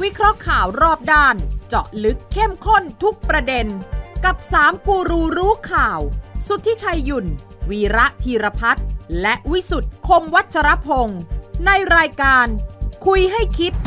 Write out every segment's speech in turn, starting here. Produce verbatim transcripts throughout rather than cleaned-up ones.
วิเคราะห์ข่าวรอบด้านเจาะลึกเข้มข้นทุกประเด็นกับสามกูรูรู้ข่าวสุทธิชัยหยุ่นวีระธีรพัฒน์และวิสุทธิ์คมวัชรพงศ์ในรายการคุยให้คิด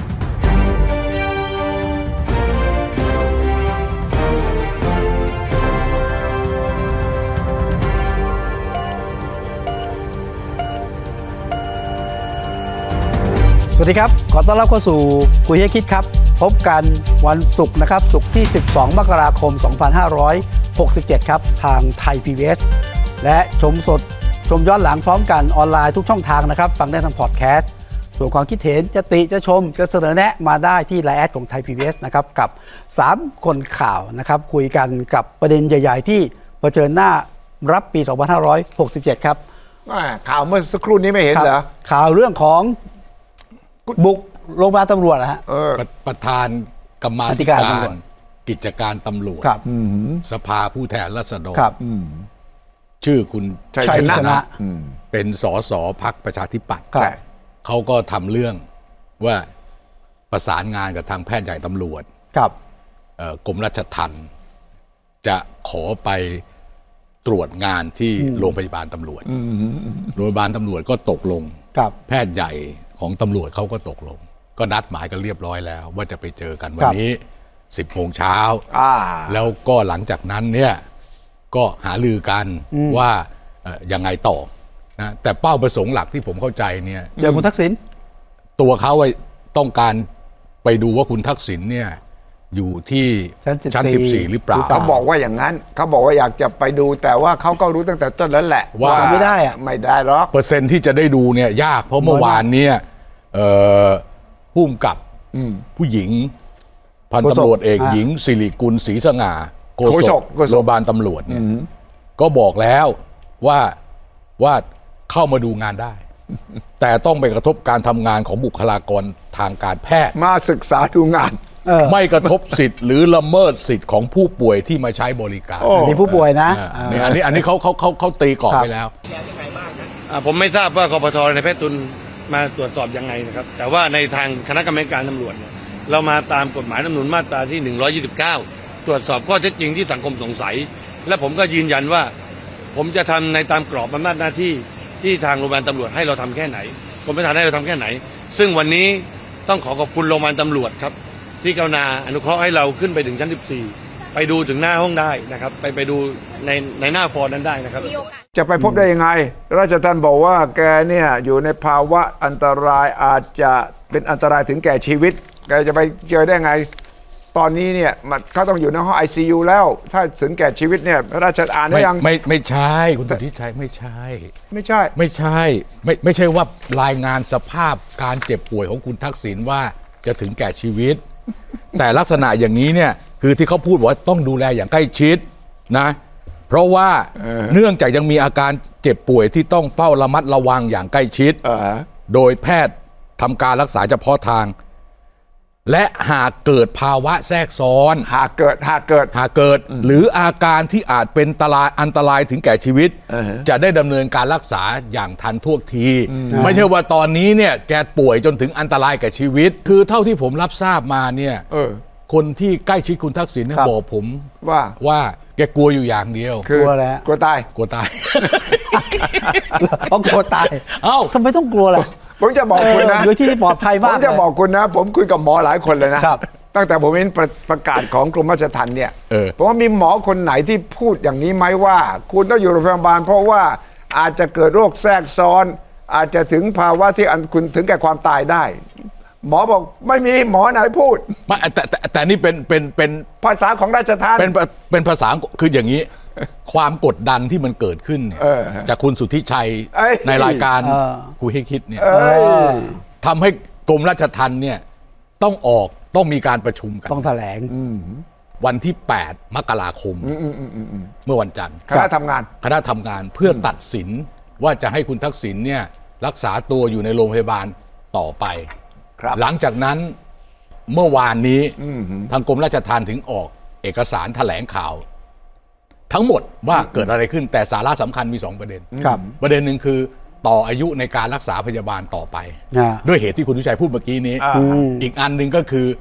สวัสดีครับขอต้อนรับเข้าสู่คุยให้คิดครับพบกันวันศุกร์นะครับศุกร์ที่สิบสองมกราคมสองพันห้าร้อยหกสิบเจ็ดครับทางไทย พี บี เอส และชมสดชมย้อนหลังพร้อมกันออนไลน์ทุกช่องทางนะครับฟังได้ทางพอดแคสต์ส่วนความคิดเห็นจะติจะชมจะเสนอแนะมาได้ที่ ไลน์ แอดของไทย พี บี เอส นะครับกับสามคนข่าวนะครับคุยกันกับประเด็นใหญ่ๆที่เผชิญหน้ารับปีสองพันห้าร้อยหกสิบเจ็ดครับข่าวเมื่อสักครู่นี้ไม่เห็นเหรอข่าวเรื่องของบุกโรงพยาบาลตำรวจนะฮะประธานกรรมาธิการกิจการตำรวจสภาผู้แทนราษฎรชื่อคุณชัยชนะเป็นสสพรรคประชาธิปัตย์เขาก็ทำเรื่องว่าประสานงานกับทางแพทย์ใหญ่ตำรวจกรมราชทัณฑ์จะขอไปตรวจงานที่โรงพยาบาลตำรวจโรงพยาบาลตำรวจก็ตกลงแพทย์ใหญ่ของตำรวจเขาก็ตกลงก็นัดหมายกันเรียบร้อยแล้วว่าจะไปเจอกันวันนี้สิบโมงเช้าแล้วก็หลังจากนั้นเนี่ยก็หารือกันว่ายังไงต่อนะแต่เป้าประสงค์หลักที่ผมเข้าใจเนี่ยเจอคุณทักษิณตัวเขาต้องการไปดูว่าคุณทักษิณเนี่ยอยู่ที่ชั้นสิบสี่หรือเปล่าเขาบอกว่าอย่างนั้นเขาบอกว่าอยากจะไปดูแต่ว่าเขาก็รู้ตั้งแต่ต้นแล้วแหละว่าไม่ได้อะไม่ได้หรอกเปอร์เซ็นต์ที่จะได้ดูเนี่ยยากเพราะเมื่อวานเนี่ยผู้กำกับผู้หญิงพันตำรวจเอกหญิงสิริกุลศรีสง่าโฆษกโรงพยาบาลตำรวจเนี่ยก็บอกแล้วว่าว่าเข้ามาดูงานได้แต่ต้องไปกระทบการทำงานของบุคลากรทางการแพทย์มาศึกษาดูงานไม่กระทบสิทธิ์หรือละเมิดสิทธิ์ของผู้ป่วยที่มาใช้บริการมีผู้ป่วยนะอันนี้อันนี้เขาเขาเขาเขาตีกรอบไปแล้วผมไม่ทราบว่ากปทในแพทย์ตุลมาตรวจสอบยังไงนะครับแต่ว่าในทางคณะกรรมการตำรวจเนี่ยเรามาตามกฎหมายรัฐธรรมนูญมาตราที่หนึ่งร้อยยี่สิบเก้าตรวจสอบข้อเท็จจริงที่สังคมสงสัยและผมก็ยืนยันว่าผมจะทำในตามกรอบอำนาจหน้าที่ที่ทางโรงพยาบาลตำรวจให้เราทำแค่ไหนกรมราชทัณฑ์ให้เราทำแค่ไหนซึ่งวันนี้ต้องขอขอบคุณโรงพยาบาลตำรวจครับที่กรุณาอนุเคราะห์ให้เราขึ้นไปถึงชั้นสิบสี่ไปดูถึงหน้าห้องได้นะครับไปไปดูในในหน้าฟอร์นั้นได้นะครับจะไปพบได้ยังไงราชทัณฑ์บอกว่าแกเนี่ยอยู่ในภาวะอันตรายอาจจะเป็นอันตรายถึงแก่ชีวิตแกจะไปเจอได้ไงตอนนี้เนี่ยเขาต้องอยู่ในห้อง ไอ ซี ยู แล้วถ้าถึงแก่ชีวิตเนี่ยราชอ่านได้ยังไม่ไม่ใช่คุณสุทธิชัยไม่ใช่ไม่ใช่ไม่ใช่ไม่ไม่ใช่ว่ารายงานสภาพการเจ็บป่วยของคุณทักษิณว่าจะถึงแก่ชีวิตแต่ลักษณะอย่างนี้เนี่ยคือที่เขาพูดว่าต้องดูแลอย่างใกล้ชิดนะเพราะว่าเนื่องจากยังมีอาการเจ็บป่วยที่ต้องเฝ้าระมัดระวังอย่างใกล้ชิดโดยแพทย์ทำการรักษาเฉพาะทางและหากเกิดภาวะแทรกซ้อนหากเกิดหากเกิดหากเกิดหรืออาการที่อาจเป็นอันตรายถึงแก่ชีวิตจะได้ดำเนินการรักษาอย่างทันท่วงทีไม่ใช่ว่าตอนนี้เนี่ยแกป่วยจนถึงอันตรายแก่ชีวิตคือเท่าที่ผมรับทราบมาเนี่ยคนที่ใกล้ชิดคุณทักษิณเนี่ยบอกผมว่าว่าแกกลัวอยู่อย่างเดียวกลัวแล้วกลัวตายกลัวตายเพราะกลัวตายเอ้าทำไมต้องกลัวล่ะผมจะบอกคุณนะอยู่ที่ปลอดภัยมากผมจะบอกคุณนะผมคุยกับหมอหลายคนเลยนะตั้งแต่ผมเห็นประกาศของกรมราชทัณฑ์เนี่ยผมว่ามีหมอคนไหนที่พูดอย่างนี้ไหมว่าคุณต้องอยู่โรงพยาบาลเพราะว่าอาจจะเกิดโรคแทรกซ้อนอาจจะถึงภาวะที่คุณถึงแก่ความตายได้หมอบอกไม่มีหมอไหนพูดไม่แต่แต่แต่นี่เป็นเป็นเป็นภาษาของราชทัณฑ์เป็นเป็นภาษาคืออย่างนี้ความกดดันที่มันเกิดขึ้นเนี่ยจากคุณสุทธิชัยในรายการคุยให้คิดเนี่ยทำให้กรมราชทัณฑ์เนี่ยต้องออกต้องมีการประชุมกันต้องแถลงวันที่แปดมกราคมเมื่อวันจันทร์คณะทำงานคณะทำงานเพื่อตัดสินว่าจะให้คุณทักษิณเนี่ยรักษาตัวอยู่ในโรงพยาบาลต่อไปหลังจากนั้นเมื่อวานนี้ทางกรมราชทัณฑ์ถึงออกเอกสารแถลงข่าวทั้งหมดว่าเกิดอะไรขึ้นแต่สาระสำคัญมีสองประเด็นประเด็นหนึ่งคือต่ออายุในการรักษาพยาบาลต่อไปด้วยเหตุที่คุณทุชัยพูดเมื่อกี้นี้อีกอันหนึ่งก็คือ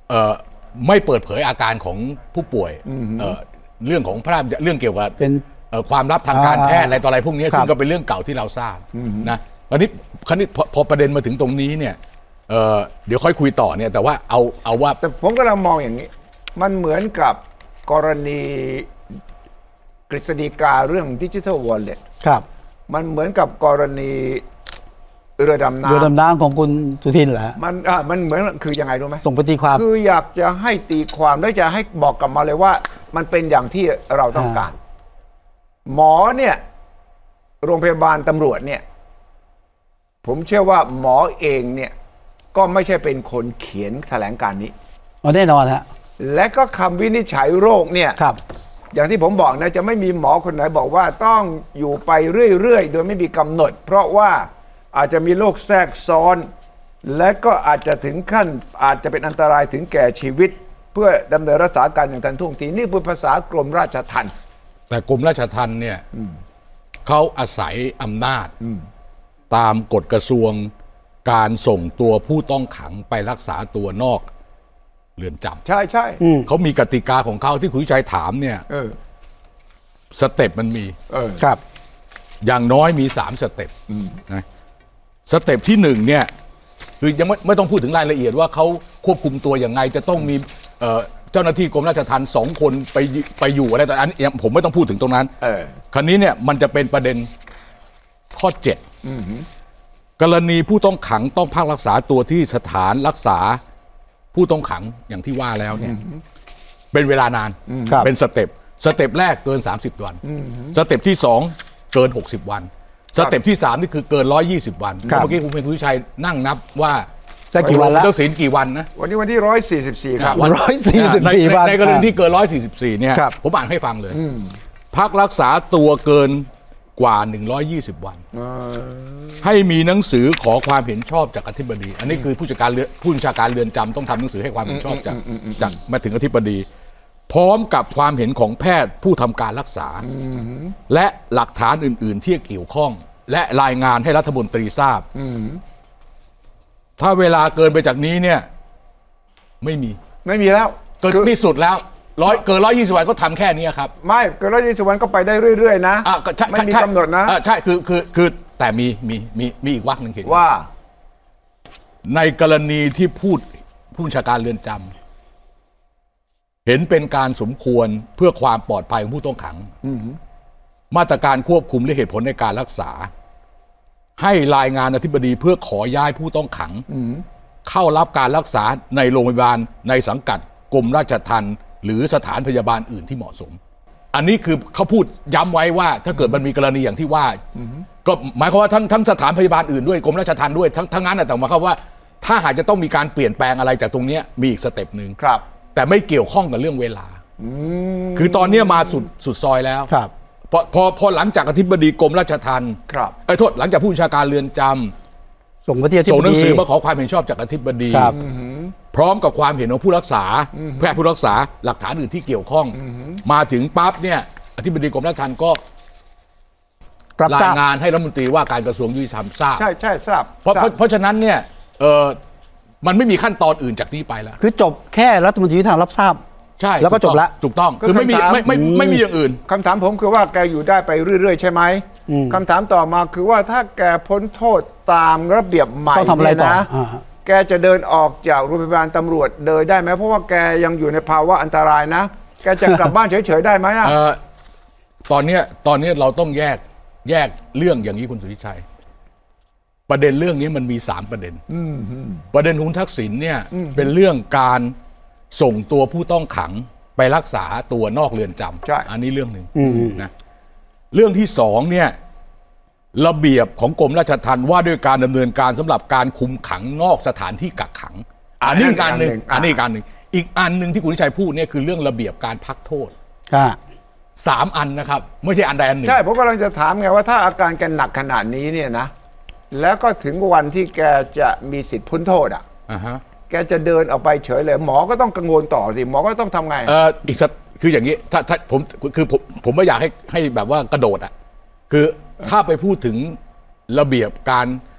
เอ่อไม่เปิดเผยอาการของผู้ป่วยเอ่อเรื่องของพระเรื่องเกี่ยวกับเป็นความลับทางการแพทย์อะไรต่ออะไรพวกนี้ซึ่งก็เป็นเรื่องเก่าที่เราทราบนะวันนี้คราวนี้พอประเด็นมาถึงตรงนี้เนี่ยเเดี๋ยวค่อยคุยต่อเนี่ยแต่ว่าเอาเอาว่าแต่ผมก็ลังมองอย่างนี้มันเหมือนกับกรณีกฤษฎีกาเรื่องดิจิทัลวอลเล็ตครับมันเหมือนกับกรณีเรือดำน้ำเรือดำน้ำของคุณสุทินเหรอมันอ่ามันเหมือนคือยังไงรู้ไหมส่งไปตีความคืออยากจะให้ตีความและจะให้บอกกลับมาเลยว่ามันเป็นอย่างที่เราต้องการหมอเนี่ยโรงพยาบาลตำรวจเนี่ยผมเชื่อว่าหมอเองเนี่ยก็ไม่ใช่เป็นคนเขียนแถลงการนี้อ๋อแน่นอนฮะและก็คำวินิจฉัยโรคเนี่ยครับอย่างที่ผมบอกนะจะไม่มีหมอคนไหนบอกว่าต้องอยู่ไปเรื่อยๆโดยไม่มีกำหนดเพราะว่าอาจจะมีโรคแทรกซ้อนและก็อาจจะถึงขั้นอาจจะเป็นอันตรายถึงแก่ชีวิตเพื่อดำเนินรักษาการอย่างทันท่วงทีนี่เป็นภาษากรมราชทัณฑ์แต่กรมราชทัณฑ์เนี่ยเขาอาศัยอำนาจตามกฎกระทรวงการส่งตัวผู้ต้องขังไปรักษาตัวนอกเรือนจำใช่ใช่เขามีกติกาของเขาที่คุณชัยถามเนี่ยสเต็ปมันมีครับอย่างน้อยมีสามสเต็ปนะสเต็ปที่หนึ่งเนี่ยคือยังไม่ไม่ต้องพูดถึงรายละเอียดว่าเขาควบคุมตัวอย่างไงจะต้องมีเจ้าหน้าที่กรมราชทัณฑ์สองคนไปไปอยู่อะไรแต่อันนี้ผมไม่ต้องพูดถึงตรงนั้นคราวนี้เนี่ยมันจะเป็นประเด็นข้อเจ็ดกรณีผู้ต้องขังต้องพักรักษาตัวที่สถานรักษาผู้ต้องขังอย่างที่ว่าแล้วเนี่ยเป็นเวลานานเป็นสเต็ปสเต็ปแรกเกินสามสิบวันสเต็ปที่สองเกินหกสิบวันสเต็ปที่สามนี่คือเกินหนึ่งร้อยยี่สิบวันเมื่อกี้คุณเป็นคุณชัยนั่งนับว่าจะกี่วันแล้วต้องศีลกี่วันนะวันนี้วันที่หนึ่งร้อยสี่สิบสี่ครับหนึ่งร้อยสี่สิบสี่วันในกรณีที่เกินหนึ่งร้อยสี่สิบสี่เนี่ยผมอ่านให้ฟังเลยพักรักษาตัวเกินกว่าหนึ่งร้อยยี่สิบวันให้มีหนังสือขอความเห็นชอบจากอธิบดีอันนี้คือผู้จัดการเรือนผู้บัญชาการเรือนจำต้องทำหนังสือให้ความเห็นชอบจากจากมาถึงอธิบดีพร้อมกับความเห็นของแพทย์ผู้ทำการรักษาและหลักฐานอื่นๆที่เกี่ยวข้องและรายงานให้รัฐมนตรีทราบถ้าเวลาเกินไปจากนี้เนี่ยไม่มีไม่มีแล้วเกินที่สุดแล้วร้อยเกินร้อยยี่สิบวันก็ทำแค่นี้ครับไม่เกินร้อยยี่สิบวันก็ไปได้เรื่อยๆนะไม่มีกำหนดนะใช่คือคือคือแต่มีมีมีมีอีกวรรคหนึ่งเขียนว่าในกรณีที่พูดผู้บัญชาการเรือนจำเห็นเป็นการสมควรเพื่อความปลอดภัยของผู้ต้องขังมาตรการควบคุมและเหตุผลในการรักษาให้รายงานอธิบดีเพื่อขอย้ายผู้ต้องขังเข้ารับการรักษาในโรงพยาบาลในสังกัดกรมราชทัณฑ์หรือสถานพยาบาลอื่นที่เหมาะสมอันนี้คือเขาพูดย้ำไว้ว่าถ้าเกิดมันมีกรณีอย่างที่ว่าก็หมายความว่าทั้งทั้งสถานพยาบาลอื่นด้วยกรมราชทัณฑ์ด้วยทั้งทั้งนั้นแต่หมายความว่าถ้าหากจะต้องมีการเปลี่ยนแปลงอะไรจากตรงนี้มีอีกสเต็ปหนึ่งแต่ไม่เกี่ยวข้องกับเรื่องเวลาคือตอนนี้มาสุดสุดซอยแล้วพอพอพอหลังจากอธิบดีกรมราชทัณฑ์ไอ้โทษหลังจากผู้บัญชาการเรือนจำส่งมาที่ส่งหนังสือมาขอความเห็นชอบจากอธิบดีพร้อมกับความเห็นของผู้รักษาแพทย์ผู้รักษาหลักฐานอื่นที่เกี่ยวข้องมาถึงปั๊บเนี่ยอธิบดีกรมราชทัณฑ์ก็รายงานให้รัฐมนตรีว่าการกระทรวงยุติธรรมทราบใช่ใช่ทราบเพราะเพราะฉะนั้นเนี่ยเออมันไม่มีขั้นตอนอื่นจากนี้ไปแล้วคือจบแค่รัฐมนตรียุติธรรมรับทราบใช่แล้วก็จบแล้วถูกต้องคือไม่มีไม่ไม่ไม่มีอย่างอื่นคำถามผมคือว่าแกอยู่ได้ไปเรื่อยๆใช่ไหมคำถามต่อมาคือว่าถ้าแกพ้นโทษตามระเบียบใหม่เนี่ยนะแกจะเดินออกจากโรงพยาบาลตำรวจเดินได้ไหมเพราะว่าแกยังอยู่ในภาวะอันตรายนะแกจะกลับบ้านเฉยๆได้ไหมอ่ะตอนเนี้ยตอนนี้เราต้องแยกแยกเรื่องอย่างนี้คุณสุทธิชัยประเด็นเรื่องนี้มันมีสามประเด็นประเด็นคุณทักษิณเนี่ยเป็นเรื่องการส่งตัวผู้ต้องขังไปรักษาตัวนอกเรือนจำอันนี้เรื่องหนึ่งนะเรื่องที่สองเนี่ยระเบียบของกรมราชทัณฑ์ว่าด้วยการดำเนินการสำหรับการคุมขังนอกสถานที่กักขังอันนี้การหนึ่งอันนี้การหนึ่งอีกอันหนึ่งที่คุณชัยพูดเนี่ยคือเรื่องระเบียบการพักโทษสามอันนะครับไม่ใช่อันใดอันหนึ่งใช่ผมกำลังจะถามไงว่าถ้าอาการแกหนักขนาดนี้เนี่ยนะแล้วก็ถึงวันที่แกจะมีสิทธิ์พ้นโทษอ่ะแกจะเดินออกไปเฉยเลยหมอก็ต้องกังวลต่อสิหมอก็ต้องทำไงเอออีกสักคืออย่างนี้ถ้าถ้าผมคือผมผมไม่อยากให้ให้แบบว่ากระโดดอ่ะคือถ้าไปพูดถึงระเบียบการ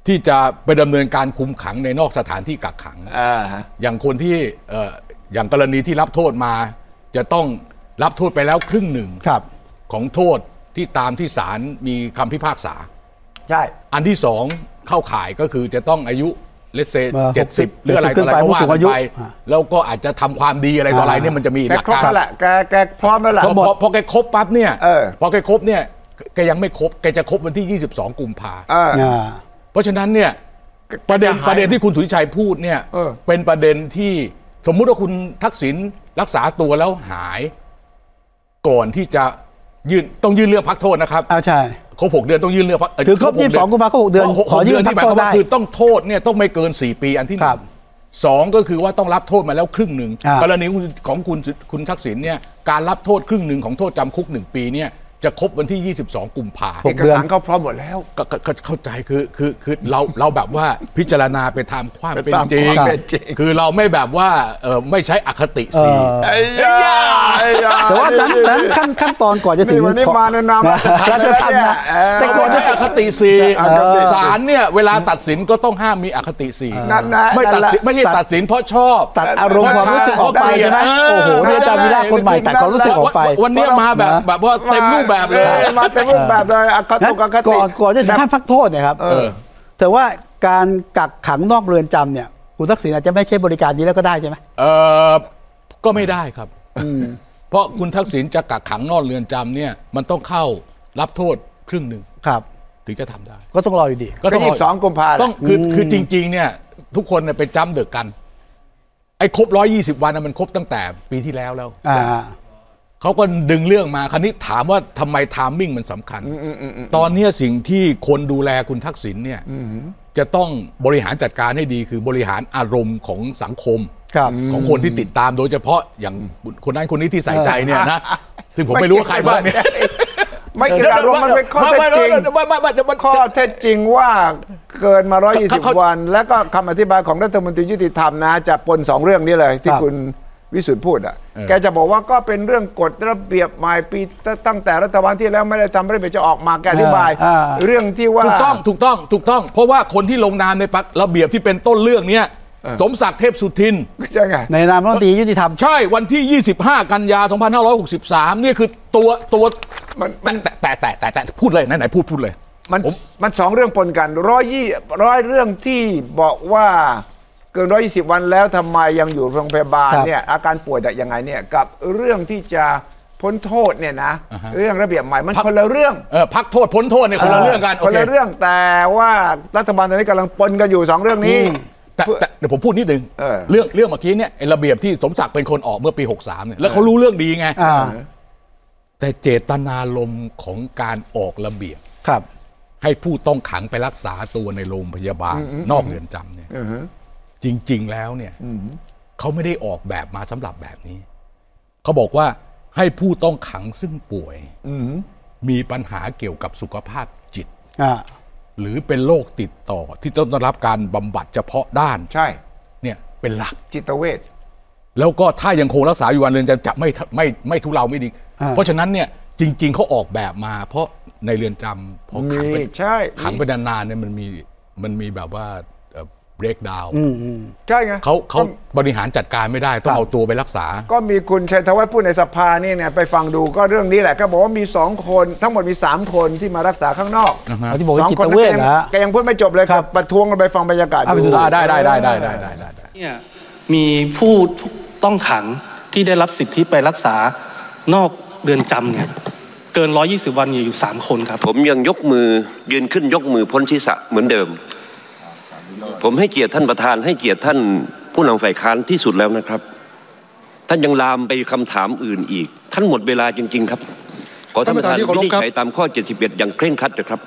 ที่จะไปดำเนินการคุมขังในนอกสถานที่กักขังอย่างคนที่อย่างกรณีที่รับโทษมาจะต้องรับโทษไปแล้วครึ่งหนึ่งของโทษที่ตามที่ศาลมีคำพิพากษาใช่อันที่สองเข้าข่ายก็คือจะต้องอายุเลสเซเจ็ดสิบหรืออะไรต่ออะไรก็ว่ากันไปแล้วก็อาจจะทำความดีอะไรต่ออะไรเนี่ยมันจะมีหลักการแหละแกแกพร้อมแล้วแหละพอแกครบปั๊บเนี่ยพอแกครบเนี่ยแกยังไม่ครบแกจะครบวันที่ยี่สิบสองกุมภาพันธ์เพราะฉะนั้นเนี่ยประเด็นประเด็นที่คุณสุทธิชัยพูดเนี่ยเป็นประเด็นที่สมมุติว่าคุณทักษิณรักษาตัวแล้วหายก่อนที่จะยื่นต้องยื่นเรื่องพักโทษนะครับอ่าใช่ครบหกเดือนต้องยื่นเรื่องพักคือครบยี่สิบสองกุมภาพันธ์ก็หกเดือนขอยื่นที่หมายความว่าคือต้องโทษเนี่ยต้องไม่เกินสี่ปีอันที่หนึ่งสองก็คือว่าต้องรับโทษมาแล้วครึ่งหนึ่งกรณีของคุณคุณทักษิณเนี่ยการรับโทษครึ่งหนึ่งของโทษจำคุกหนึ่งปีเนี่ยจะครบวันที่ยี่สิบสองกุมภาพันธ์เอกสารเขาพร้อมหมดแล้วก็เข้าใจคือคือคือเราเราแบบว่าพิจารณาไปตามความเป็นจริงคือเราไม่แบบว่าเออไม่ใช้อคติสีแต่ว่านั้นนั้นขั้นขั้นตอนก่อนจะถึงวันนี้มาในนามรัฐธรรมนะแต่ก่อนจะอคติสีศาลเนี่ยเวลาตัดสินก็ต้องห้ามมีอคติสีไม่ตัดสินไม่ใช่ตัดสินเพราะชอบตัดอารมณ์ความรู้สึกออกไปใช่ไหมโอ้โหเนี่ยอาจารย์วีระคนใหม่ตัดความรู้สึกออกไปวันนี้มาแบบแบบว่าเต็มรูปแบบเลยมาเต็มรูปแบบเลยก่อนก่อนจะถึงขั้นพักโทษเนี่ยครับแต่ว่าการกักขังนอกเรือนจำเนี่ยคุณทักษิณอาจจะไม่ใช่บริการนี้แล้วก็ได้ใช่ไหมเออก็ไม่ได้ครับเพราะคุณทักษิณจะกักขังนอกเรือนจำเนี่ยมันต้องเข้ารับโทษครึ่งหนึ่งครับถึงจะทำได้ก็ต้องรออยู่ดีก็ต้องรอสองกุมภาพันธ์ต้องคือคือจริงๆเนี่ยทุกคนเนี่ยไปจำเดือกันไอ้ครบร้อยยี่สิบวันมันครบตั้งแต่ปีที่แล้วแล้วเขาก็ดึงเรื่องมาคราวนี้ถามว่าทำไมไทมิ่งมันสำคัญตอนนี้สิ่งที่คนดูแลคุณทักษิณเนี่ยจะต้องบริหารจัดการให้ดีคือบริหารอารมณ์ของสังคมของคนที่ติดตามโดยเฉพาะอย่างคนนั้นคนนี้ที่ใส่ใจเนี่ยนะซึ่งผมไม่รู้ว่าใครบ้างเนี่ยไม่เกี่ยวกับมันเป็นข้อเท็จจริงข้อเท็จจริงว่าเกินมาร้อยยี่สิบวันแล้วก็คำอธิบายของรัฐมนตรียุติธรรมนะจะปนสองเรื่องนี้เลยที่คุณวิสุทธิ์พูดอ่ะแกจะบอกว่าก็เป็นเรื่องกฎระเบียบใหม่ปีตั้งแต่รัฐบาลที่แล้วไม่ได้ทำระเบียบจะออกมาแกอธิบายเรื่องที่ว่าถูกต้องถูกต้องถูกต้องเพราะว่าคนที่ลงนามในระเบียบที่เป็นต้นเรื่องนี้สมศักดิ์เทพสุทินใช่ไงในนามรัฐมนตรียุติธรรมใช่วันที่ยี่สิบห้ากันยาสองพันห้าร้อยหกสิบสามนี่คือตัวตัวมันแต่แต่แต่แต่แต่พูดเลยไหนไหนพูดพูดเลยมันมันสองเรื่องปนกันร้อยยี่ร้อยเรื่องที่บอกว่าเกินร้อยยี่สิบวันแล้วทำไมยังอยู่โรงพยาบาลเนี่ยอาการป่วยยังไงเนี่ยกับเรื่องที่จะพ้นโทษเนี่ยนะเรื่องระเบียบใหม่มันคนละเรื่องเออพักโทษพ้นโทษเนี่ยคนละเรื่องกันคนละเรื่องแต่ว่ารัฐบาลตอนนี้กำลังปนกันอยู่สองเรื่องนี้แต่เดี๋ยวผมพูดนิดนึงเรื่องเรื่องเมื่อกี้เนี่ยระเบียบที่สมศักดิ์เป็นคนออกเมื่อปีหกสามเนี่ยแล้วเขารู้เรื่องดีไงแต่เจตนารมณ์ของการออกระเบียบครับให้ผู้ต้องขังไปรักษาตัวในโรงพยาบาลนอกเรือนจำเนี่ยจริงๆแล้วเนี่ยเขาไม่ได้ออกแบบมาสำหรับแบบนี้เขาบอกว่าให้ผู้ต้องขังซึ่งป่วยมีปัญหาเกี่ยวกับสุขภาพจิตหรือเป็นโรคติดต่อที่ต้องได้รับการบำบัดเฉพาะด้านใช่เนี่ยเป็นหลักจิตเวชแล้วก็ถ้ายังคงรักษาอยู่วันเรือนจำจะไม่ไม่ไม่ทุเลาไม่ดีเพราะฉะนั้นเนี่ยจริงๆเขาออกแบบมาเพราะในเรือนจำพอขังไปขังไปนานๆเนี่ยมันมีมันมีแบบว่าเบรกดาวน์ใช่ไงเขาเขาบริหารจัดการไม่ได้ต้องเอาตัวไปรักษาก็มีคุณชัยธวัฒน์พูดในสภานี่เนี่ยไปฟังดูก็เรื่องนี้แหละก็บอกว่ามีสองคนทั้งหมดมีสามคนที่มารักษาข้างนอกสองคนนะแกยังพูดไม่จบเลยครับประท้วงกันไปฟังบรรยากาศดูได้ได้ได้ได้ได้ได้ได้เนี่ยมีผู้ต้องขังที่ได้รับสิทธิไปรักษานอกเรือนจำเนี่ยเกินร้อยยี่สิบวันอยู่สามคนครับผมยังยกมือยืนขึ้นยกมือพ้นศีรษะเหมือนเดิมผมให้เกียรติท่านประธานให้เกียรติท่านผู้นำฝ่ายค้านที่สุดแล้วนะครับท่านยังลามไปคำถามอื่นอีกท่านหมดเวลาจริงๆครับขอท่านประธานวินิจฉัยตามข้อเจ็ดสิบเอ็ดอย่างเคร่งครัดนะครับ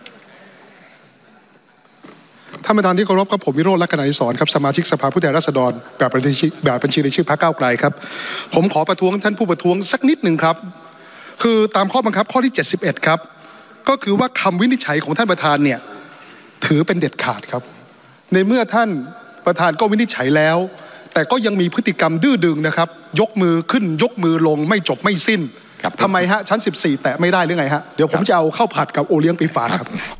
ท่านประธานที่เคารพครับผมวิโรจน์ ลักษณะอิศรครับสมาชิกสภาผู้แทนราษฎรแบบบัญชีแบบบัญชีรายชื่อพรรคก้าวไกลครับผมขอประท้วงท่านผู้ประท้วงสักนิดหนึ่งครับคือตามข้อบังคับข้อที่เจ็ดสิบเอ็ดครับก็คือว่าคำวินิจฉัยของท่านประธานเนี่ยถือเป็นเด็ดขาดครับในเมื่อท่านประธานก็วินิจฉัยแล้วแต่ก็ยังมีพฤติกรรมดื้อดึงนะครับยกมือขึ้นยกมือลงไม่จบไม่สิ้นทำไมฮะชั้นสิบสี่แตะไม่ได้หรือไงฮะเดี๋ยวผมจะเอาข้าวผัดกับโอเลี้ยงไปฝากครับ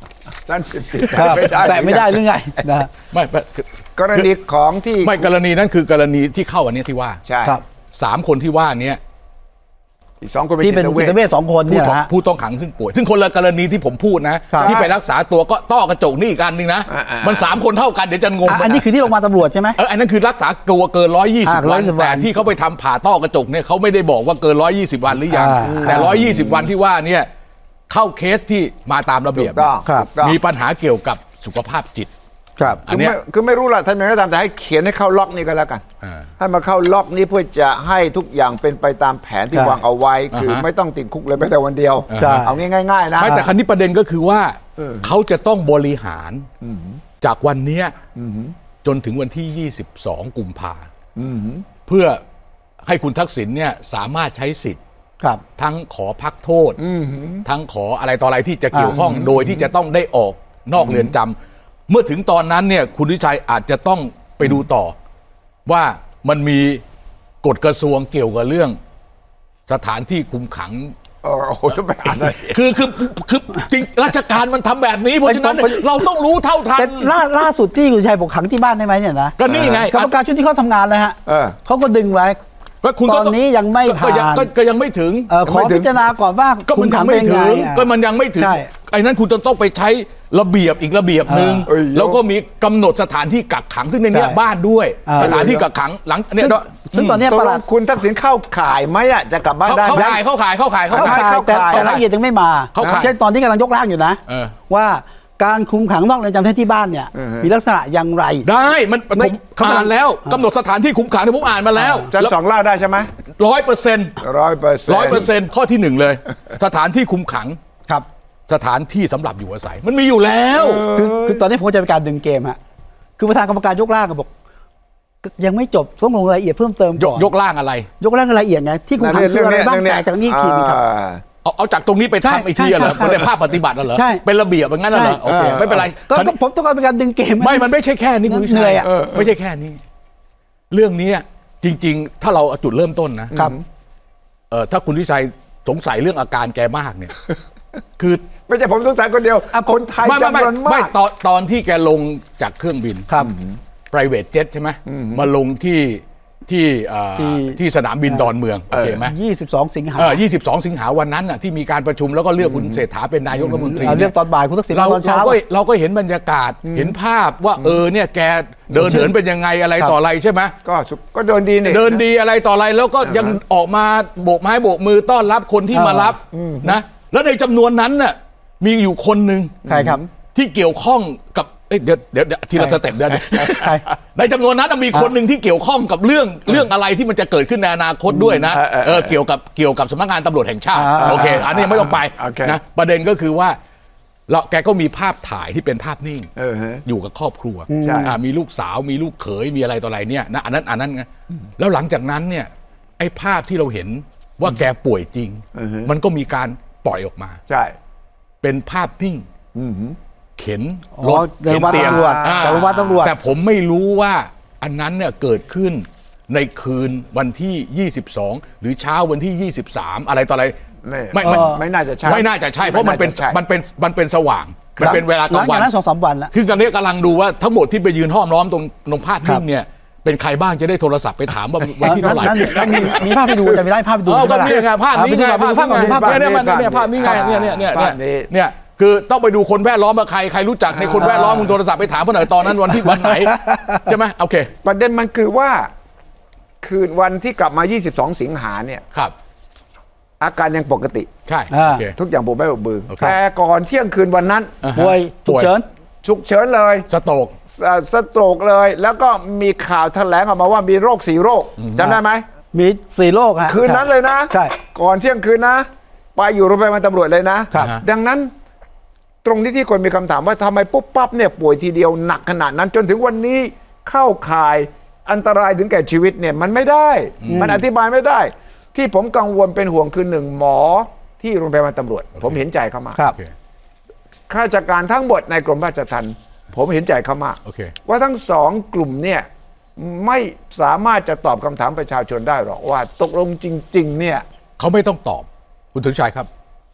ท่านสิทธิ์แต่ไม่ได้หรือไงนะไม่กรณีของที่ไม่กรณีนั้นคือกรณีที่เข้าอันนี้ที่ว่าใช่สามคนที่ว่านี้อีกสองคนที่เป็นจิตเวชสองคนเนี่ยนะผู้ต้องขังซึ่งป่วยซึ่งคนละกรณีที่ผมพูดนะที่ไปรักษาตัวก็ต้อกระจกนี่อีกอันนึงนะมันสามคนเท่ากันเดี๋ยวจะงงอันนี้คือที่โรงพยาบาลตำรวจใช่ไหมเอออันนั้นคือรักษาตัวเกินร้อยยี่สิบวันแต่ที่เขาไปทำผ่าต้อกระจกเนี่ยเขาไม่ได้บอกว่าเกินร้อยยี่สิบวันหรือยังแต่ร้อยยี่สิบวันที่ว่าเนี่ยเข้าเคสที่มาตามระเบียบมีปัญหาเกี่ยวกับสุขภาพจิตครับอันนี้คือไม่รู้ละท่านยังไงก็ตามแต่ให้เขียนให้เข้าล็อกนี้ก็แล้วกันให้มาเข้าล็อกนี้เพื่อจะให้ทุกอย่างเป็นไปตามแผนที่วางเอาไว้คือไม่ต้องติดคุกเลยแม้แต่วันเดียวเอาง่ายๆนะไม่แต่ครั้นี้ประเด็นก็คือว่าเขาจะต้องบริหารจากวันนี้จนถึงวันที่ยี่สิบสองกุมภาเพื่อให้คุณทักษิณเนี่ยสามารถใช้สิทธิ์ทั้งขอพักโทษทั้งขออะไรต่ออะไรที่จะเกี่ยวข้องโดยที่จะต้องได้ออกนอกเรือนจำเมื่อถึงตอนนั้นเนี่ยคุณวิชัยอาจจะต้องไปดูต่อว่ามันมีกฎกระทรวงเกี่ยวกับเรื่องสถานที่คุมขังโอ้โหจะไปอ่านอะไรคือคือคือจริงราชการมันทำแบบนี้เพราะฉะนั้นเราต้องรู้เท่าทันล่าล่าสุดที่คุณชัยบอกขังที่บ้านได้ไหมเนี่ยนะก็นี่ไงกรรมการชุดที่เขาทำงานเลยฮะเขาก็ดึงไว้ตอนนี้ยังไม่ผ่านก็ยังไม่ถึงขอพิจารณาก่อนว่าคุมขังไม่ถึงก็มันยังไม่ถึงไอ้นั้นคุณต้องไปใช้ระเบียบอีกระเบียบหนึ่งแล้วก็มีกำหนดสถานที่กักขังซึ่งในนี้บ้านด้วยสถานที่กักขังหลังเนี่ยซึ่งตอนนี้ประหลัดคุณทักษิณเข้าข่ายไหมอ่ะจะกลับบ้านได้เข้าข่ายเข้าข่ายเข้าข่ายเข้าข่ายแต่รายละเอียดยังไม่มาเช่นตอนที่กำลังยกร่างอยู่นะว่าการคุมขังนอกเรือนจำที่บ้านเนี่ยมีลักษณะอย่างไรได้มันผมอ่านแล้วกำหนดสถานที่คุมขังที่ผมอ่านมาแล้วจะสองล่าได้ใช่ไหมร้อยเปอร์เซ็นต์ร้อยเปอร์เซ็นต์ร้อยเปอร์เซ็นต์ข้อที่หนึ่งเลยสถานที่คุมขังครับสถานที่สำหรับอยู่อาศัยมันมีอยู่แล้วคือตอนนี้ผมจะเป็นการดึงเกมฮะคือประธานกรรมการยกร่างก็บอกยังไม่จบต้องลงรายละเอียดเพิ่มเติมก่อนยกร่างอะไรยกร่างรายละเอียดไงที่คุมขังคืออะไรบ้างแต่จากนี้ทีนึงครับเอาเอาจากตรงนี้ไปทำอีกทีเหรอมันเป็นภาพปฏิบัติเหรอเป็นระเบียบอย่างนั้นเหรอโอเคไม่เป็นไรก็ผมต้องการเป็นการดึงเกมไม่มันไม่ใช่แค่นี้คุณเหนื่อยอ่ะไม่ใช่แค่นี้เรื่องนี้จริงๆถ้าเราจุดเริ่มต้นนะครับเออถ้าคุณวิชัยสงสัยเรื่องอาการแกมากเนี่ยคือไม่ใช่ผมสงสัยคนเดียวคนไทยจำนวนมากไม่ตอนตอนที่แกลงจากเครื่องบินครับ private jet ใช่ไหมมาลงที่ที่ที่สนามบินดอนเมืองโอเคไหมยี่สิบสองสิงหาเออยี่สิบสองสิงหาวันนั้นน่ะที่มีการประชุมแล้วก็เลือกคุณเศรษฐาเป็นนายกรัฐมนตรีเลือกตอนบ่ายคุณทักษิณตอนเช้าเราก็เห็นบรรยากาศเห็นภาพว่าเออเนี่ยแกเดินเดินเป็นยังไงอะไรต่ออะไรใช่ไหมก็ก็เดินดีเนี่ยเดินดีอะไรต่ออะไรแล้วก็ยังออกมาโบกไม้โบกมือต้อนรับคนที่มารับนะแล้วในจำนวนนั้นน่ะมีอยู่คนหนึ่งใช่ครับที่เกี่ยวข้องกับเดี๋ยวเดี๋ยวทีละสเต็ปเดี๋ยวในจำนวนนั้นมีคนหนึ่งที่เกี่ยวข้องกับเรื่องเรื่องอะไรที่มันจะเกิดขึ้นในอนาคตด้วยนะเออเกี่ยวกับเกี่ยวกับสำนักงานตำรวจแห่งชาติโอเคอันนี้ไม่ต้องไปนะประเด็นก็คือว่าเราแกก็มีภาพถ่ายที่เป็นภาพนิ่งอยู่กับครอบครัวมีลูกสาวมีลูกเขยมีอะไรต่ออะไรเนี่ยนะอันนั้นอันนั้นไงแล้วหลังจากนั้นเนี่ยไอ้ภาพที่เราเห็นว่าแกป่วยจริงมันก็มีการปล่อยออกมาใช่เป็นภาพนิ่งเข็นรถเข็นเตียงแต่ว่าตำรวจแต่ผมไม่รู้ว่าอันนั้นเนี่ยเกิดขึ้นในคืนวันที่ยี่สิบสองหรือเช้าวันที่ยี่สิบสามอะไรต่ออะไรไม่ไม่ไม่น่าจะใช่ไม่น่าจะใช่เพราะมันเป็นมันเป็นมันเป็นสว่างมันเป็นเวลากลางวันนั้นสองสามวันแล้วคือกันนี้กำลังดูว่าทั้งหมดที่ไปยืนห้อมล้อมตรงตรงภาพนิ่งเนี่ยเป็นใครบ้างจะได้โทรศัพท์ไปถามว่าวันที่เท่าไหร่มีมีภาพไปดูจะมีได้ภาพไปดูก็มีไงภาพนี้ไงภาพนี้ไงเนี่ยภาพนี้ไงเนี่ยเนี่ยเนี่ยเนี่ยคือต้องไปดูคนแวดล้อมมาใครใครรู้จักในคนแวดล้อมมึงโทรศัพท์ไปถามเขาหน่อยตอนนั้นวันที่วันไหนใช่ไหมโอเคประเด็นมันคือว่าคืนวันที่กลับมายี่สิบสองสิงหาเนี่ยครับอาการยังปกติใช่ทุกอย่างผมไม่บกบือแต่ก่อนเที่ยงคืนวันนั้นป่วยฉุกเฉินฉุกเฉินเลยสโตรกสโตรกเลยแล้วก็มีข่าวแถลงออกมาว่ามีโรคสี่โรคจำได้ไหมมีสี่โรคฮะคืนนั้นเลยนะใช่ก่อนเที่ยงคืนนะไปอยู่โรงพยาบาลตำรวจเลยนะดังนั้นตรงนี้ที่คนมีคำถามว่าทำไมปุ๊บปั๊บเนี่ยป่วยทีเดียวหนักขนาดนั้นจนถึงวันนี้เข้าข่ายอันตรายถึงแก่ชีวิตเนี่ยมันไม่ได้มันอธิบายไม่ได้ที่ผมกังวลเป็นห่วงคือหนึ่งหมอที่โรงพยาบาลตำรวจผมเห็นใจเขามากข้าราชการทั้งหมดในกรมราชทัณฑ์ผมเห็นใจเขามากว่าทั้งสองกลุ่มเนี่ยไม่สามารถจะตอบคำถามประชาชนได้หรอกว่าตกลงจริงๆเนี่ยเขาไม่ต้องตอบคุณถึงชัยครับ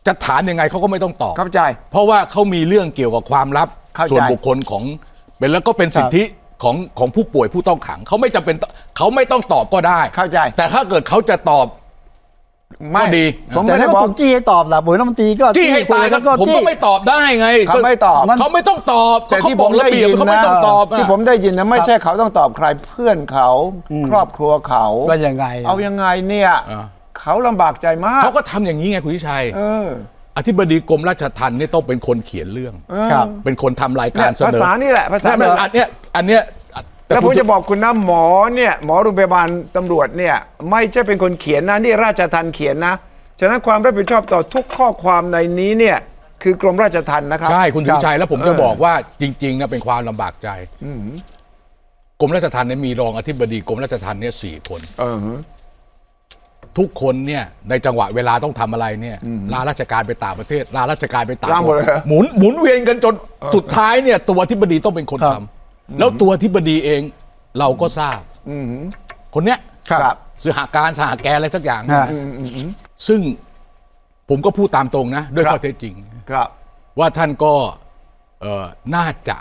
จะถามยังไงเขาก็ไม่ต้องตอบเข้าใจเพราะว่าเขามีเรื่องเกี่ยวกับความลับส่วนบุคคลของเป็นแล้วก็เป็นสิทธิของของผู้ป่วยผู้ต้องขังเขาไม่จำเป็นเขาไม่ต้องตอบก็ได้เข้าใจแต่ถ้าเกิดเขาจะตอบก็ดีแต่ถ้าถูกจี้ให้ตอบล่ะบุ๋ยรัฐมนตรีก็จี้ให้ตายก็ผมก็ไม่ตอบได้ไงเขาไม่ตอบเขาไม่ต้องตอบแต่ที่ผมได้ยินเขาไม่ต้องตอบที่ผมได้ยินนะไม่ใช่เขาต้องตอบใครเพื่อนเขาครอบครัวเขาว่ายังไงเอายังไงเนี่ยเขาลำบากใจมากเขาก็ทำอย่างนี้ไงคุณวิชัยอธิบดีกรมราชทัณฑ์นี่ต้องเป็นคนเขียนเรื่องเป็นคนทำรายการเสนอภาษานี่แหละภาษาอันเนี้ยอันเนี้ยแล้วผมจะบอกคุณนะหมอเนี่ยหมอโรงพยาบาลตำรวจเนี่ยไม่ใช่เป็นคนเขียนนะนี่ราชทัณฑ์เขียนนะฉะนั้นความรับผิดชอบต่อทุกข้อความในนี้เนี่ยคือกรมราชทัณฑ์นะครับใช่คุณสุชัยแล้วผมจะบอกว่าจริงๆนะเป็นความลำบากใจกรมราชทัณฑ์เนี่ยมีรองอธิบดีกรมราชทัณฑ์เนี่ยสี่คนทุกคนเนี่ยในจังหวะเวลาต้องทำอะไรเนี่ยลาราชการไปต่างประเทศลาราชการไปต่างประเทศหมุนหมุนเวียนกันจนสุดท้ายเนี่ยตัวอธิบดีต้องเป็นคนทำแล้วตัวอธิบดีเองเราก็ทราบคนเนี้ยสหการสหแกอะไรสักอย่างซึ่งผมก็พูดตามตรงนะด้วยข้อเท็จจริงว่าท่านก็น่าจะ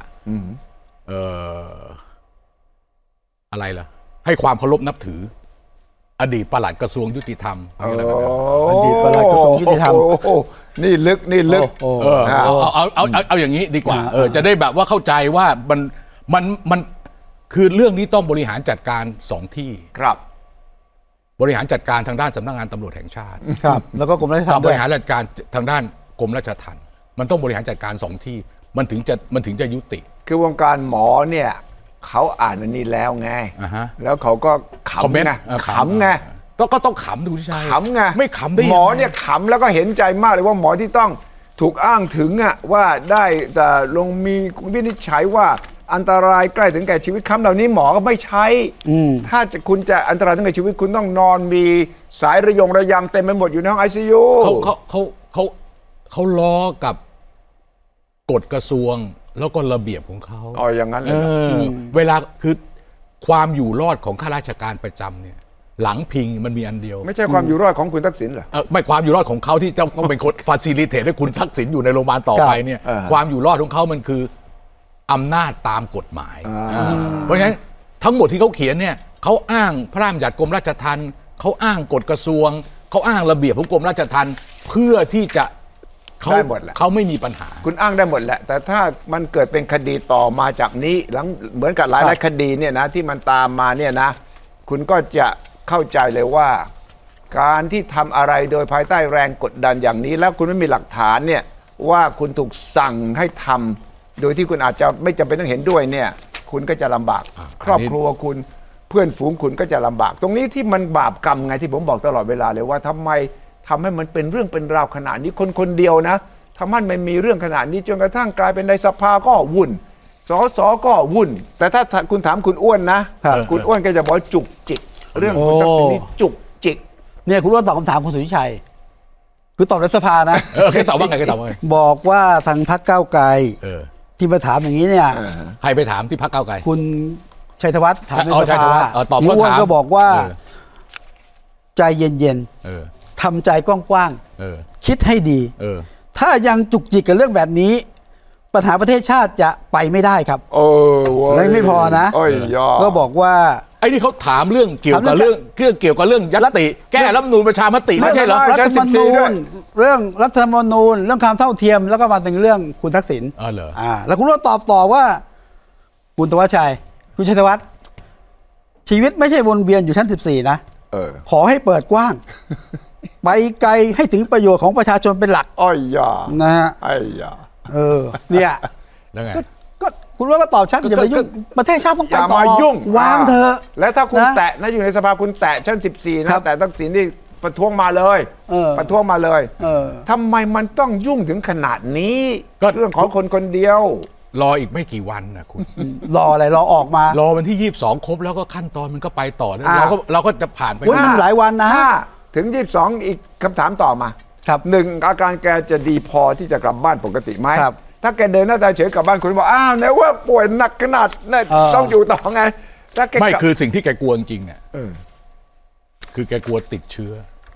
อะไรล่ะให้ความเคารพนับถืออดีตปลัดกระทรวงยุติธรรมอดีตปลัดกระทรวงยุติธรรมนี่ลึกนี่ลึกเออเอาเอาเอาเอาเอาอย่างนี้ดีกว่าเออจะได้แบบว่าเข้าใจว่ามันมันมันคือเรื่องนี้ต้องบริหารจัดการสองที่ครับบริหารจัดการทางด้านสำนักงานตำรวจแห่งชาติครับแล้วก็กรมราชทัณฑ์บริหารจัดการทางด้านกรมราชทัณฑ์มันต้องบริหารจัดการสองที่มันถึงจะมันถึงจะยุติคือวงการหมอเนี่ยเขาอ่านอันนี้แล้วไงแล้วเขาก็ขำไงขำไงก็ก็ต้องขำดูที่ใช่ขำไงไม่ขำได้หมอเนี่ยขำแล้วก็เห็นใจมากเลยว่าหมอที่ต้องถูกอ้างถึงอ่ะว่าได้แต่ลงมีวินิจฉัยว่าอันตรายใกล้ถึงแก่ชีวิตคำเหล่านี้หมอก็ไม่ใช้ถ้าจะคุณจะอันตรายถึงแก่ชีวิตคุณต้องนอนมีสายระยงระยำเต็มไปหมดอยู่ในห้องไอซียูเขาเขาเขาเขาเขาล้อกับกฎกระทรวงแล้วก็ระเบียบของเขาอ๋ออย่างนั้นเลยเวลาคือความอยู่รอดของข้าราชการประจำเนี่ยหลังพิงมันมีอันเดียวไม่ใช่ความอยู่รอดของคุณทักษิณเหรอไม่ความอยู่รอดของเขาที่ต้องเป็นคนฟาซิลิเทตให้คุณทักษิณอยู่ในโรงพยาบาลต่อไปเนี่ยความอยู่รอดของเขามันคืออำนาจตามกฎหมายเพราะฉะนั้นทั้งหมดที่เขาเขียนเนี่ยเขาอ้างพระราชบัญญัติกรมราชทัณฑ์เขาอ้างกฎกระทรวงเขาอ้างระเบียบของกรมราชทัณฑ์เพื่อที่จะเขาเขาไม่มีปัญหาคุณอ้างได้หมดแหละแต่ถ้ามันเกิดเป็นคดีต่อมาจากนี้หลังเหมือนกับหลายหลายคดีเนี่ยนะที่มันตามมาเนี่ยนะคุณก็จะเข้าใจเลยว่าการที่ทำอะไรโดยภายใต้แรงกดดันอย่างนี้แล้วคุณไม่มีหลักฐานเนี่ยว่าคุณถูกสั่งให้ทำโดยที่คุณอาจจะไม่จำเป็นต้องเห็นด้วยเนี่ยคุณก็จะลำบากครอบครัวคุณเพื่อนฝูงคุณก็จะลำบากตรงนี้ที่มันบาปกรรมไงที่ผมบอกตลอดเวลาเลยว่าทำไมทำให้มันเป็นเรื่องเป็นราวขนาดนี้คนคนเดียวนะทำให้มันมีเรื่องขนาดนี้จนกระทั่งกลายเป็นในสภาก็วุ่นสสก็วุ่นแต่ถ้าคุณถามคุณอ้วนนะคุณอ้วนก็จะบอกจุกจิกเรื่องคุณทักษิณนี่จุกจิกเนี่ยคุณอ้วนตอบคำถามคุณสุทธิชัยคือตอบในสภานะเออแค่ตอบว่าไงแค่ตอบว่าไงบอกว่าทางพรรคก้าวไกลที่มาถามอย่างนี้เนี่ยใครไปถามที่พรรคก้าวไกลคุณชัยธวัฒน์ถามในสภาตอบคุณอ้วนก็บอกว่าใจเย็นๆทำใจกว้างๆคิดให้ดีถ้ายังจุกจิกกับเรื่องแบบนี้ปัญหาประเทศชาติจะไปไม่ได้ครับโอ้และไม่พอนะก็บอกว่าไอ้นี่เขาถามเรื่องเกี่ยวกับเรื่องเรื่องเกี่ยวกับเรื่องยัตติแก้รัฐธรรมนูญประชามติไม่ใช่เหรอรัฐธรรมนูญเรื่องรัฐธรรมนูญเรื่องความเท่าเทียมแล้วก็มาถึงเรื่องคุณทักษิณอ๋อเหรออ่าแล้วคุณก็ตอบต่อว่าคุณธวัชชัยคุณชัยธวัฒน์ชีวิตไม่ใช่วนเวียนอยู่ชั้นสิบสี่นะเออขอให้เปิดกว้างไปไกลให้ถึงประโยชน์ของประชาชนเป็นหลักอ้อยยานะฮะไอ้ยาเออเนี่ยแล้วไงก็คุณว่าก็ตอบชัดอย่าไปยุ่งประเทศชาติต้องไปต่อยุ่งวางเถอะแล้วถ้าคุณแตะนะอยู่ในสภาคุณแตะชั้นสิบสี่นะแต่ทักษิณนี่ประท้วงมาเลยประท้วงมาเลยทำไมมันต้องยุ่งถึงขนาดนี้เรื่องของคนคนเดียวรออีกไม่กี่วันนะคุณรออะไรรอออกมารอวันที่ยี่สิบสองครบแล้วก็ขั้นตอนมันก็ไปต่อแล้วเราก็เราก็จะผ่านไปมันหลายวันนะถึงยี่สิบสองอีกคำถามต่อมาหนึ่งอาการแกจะดีพอที่จะกลับบ้านปกติไหมถ้าแกเดินหน้าตาเฉยกลับบ้านคุณบอกอ้าวไหนว่าป่วยหนักขนาดนั้นต้องอยู่ต่อไงไม่คือสิ่งที่แกกลัวจริงๆอ่ะคือแกกลัวติดเชื้อ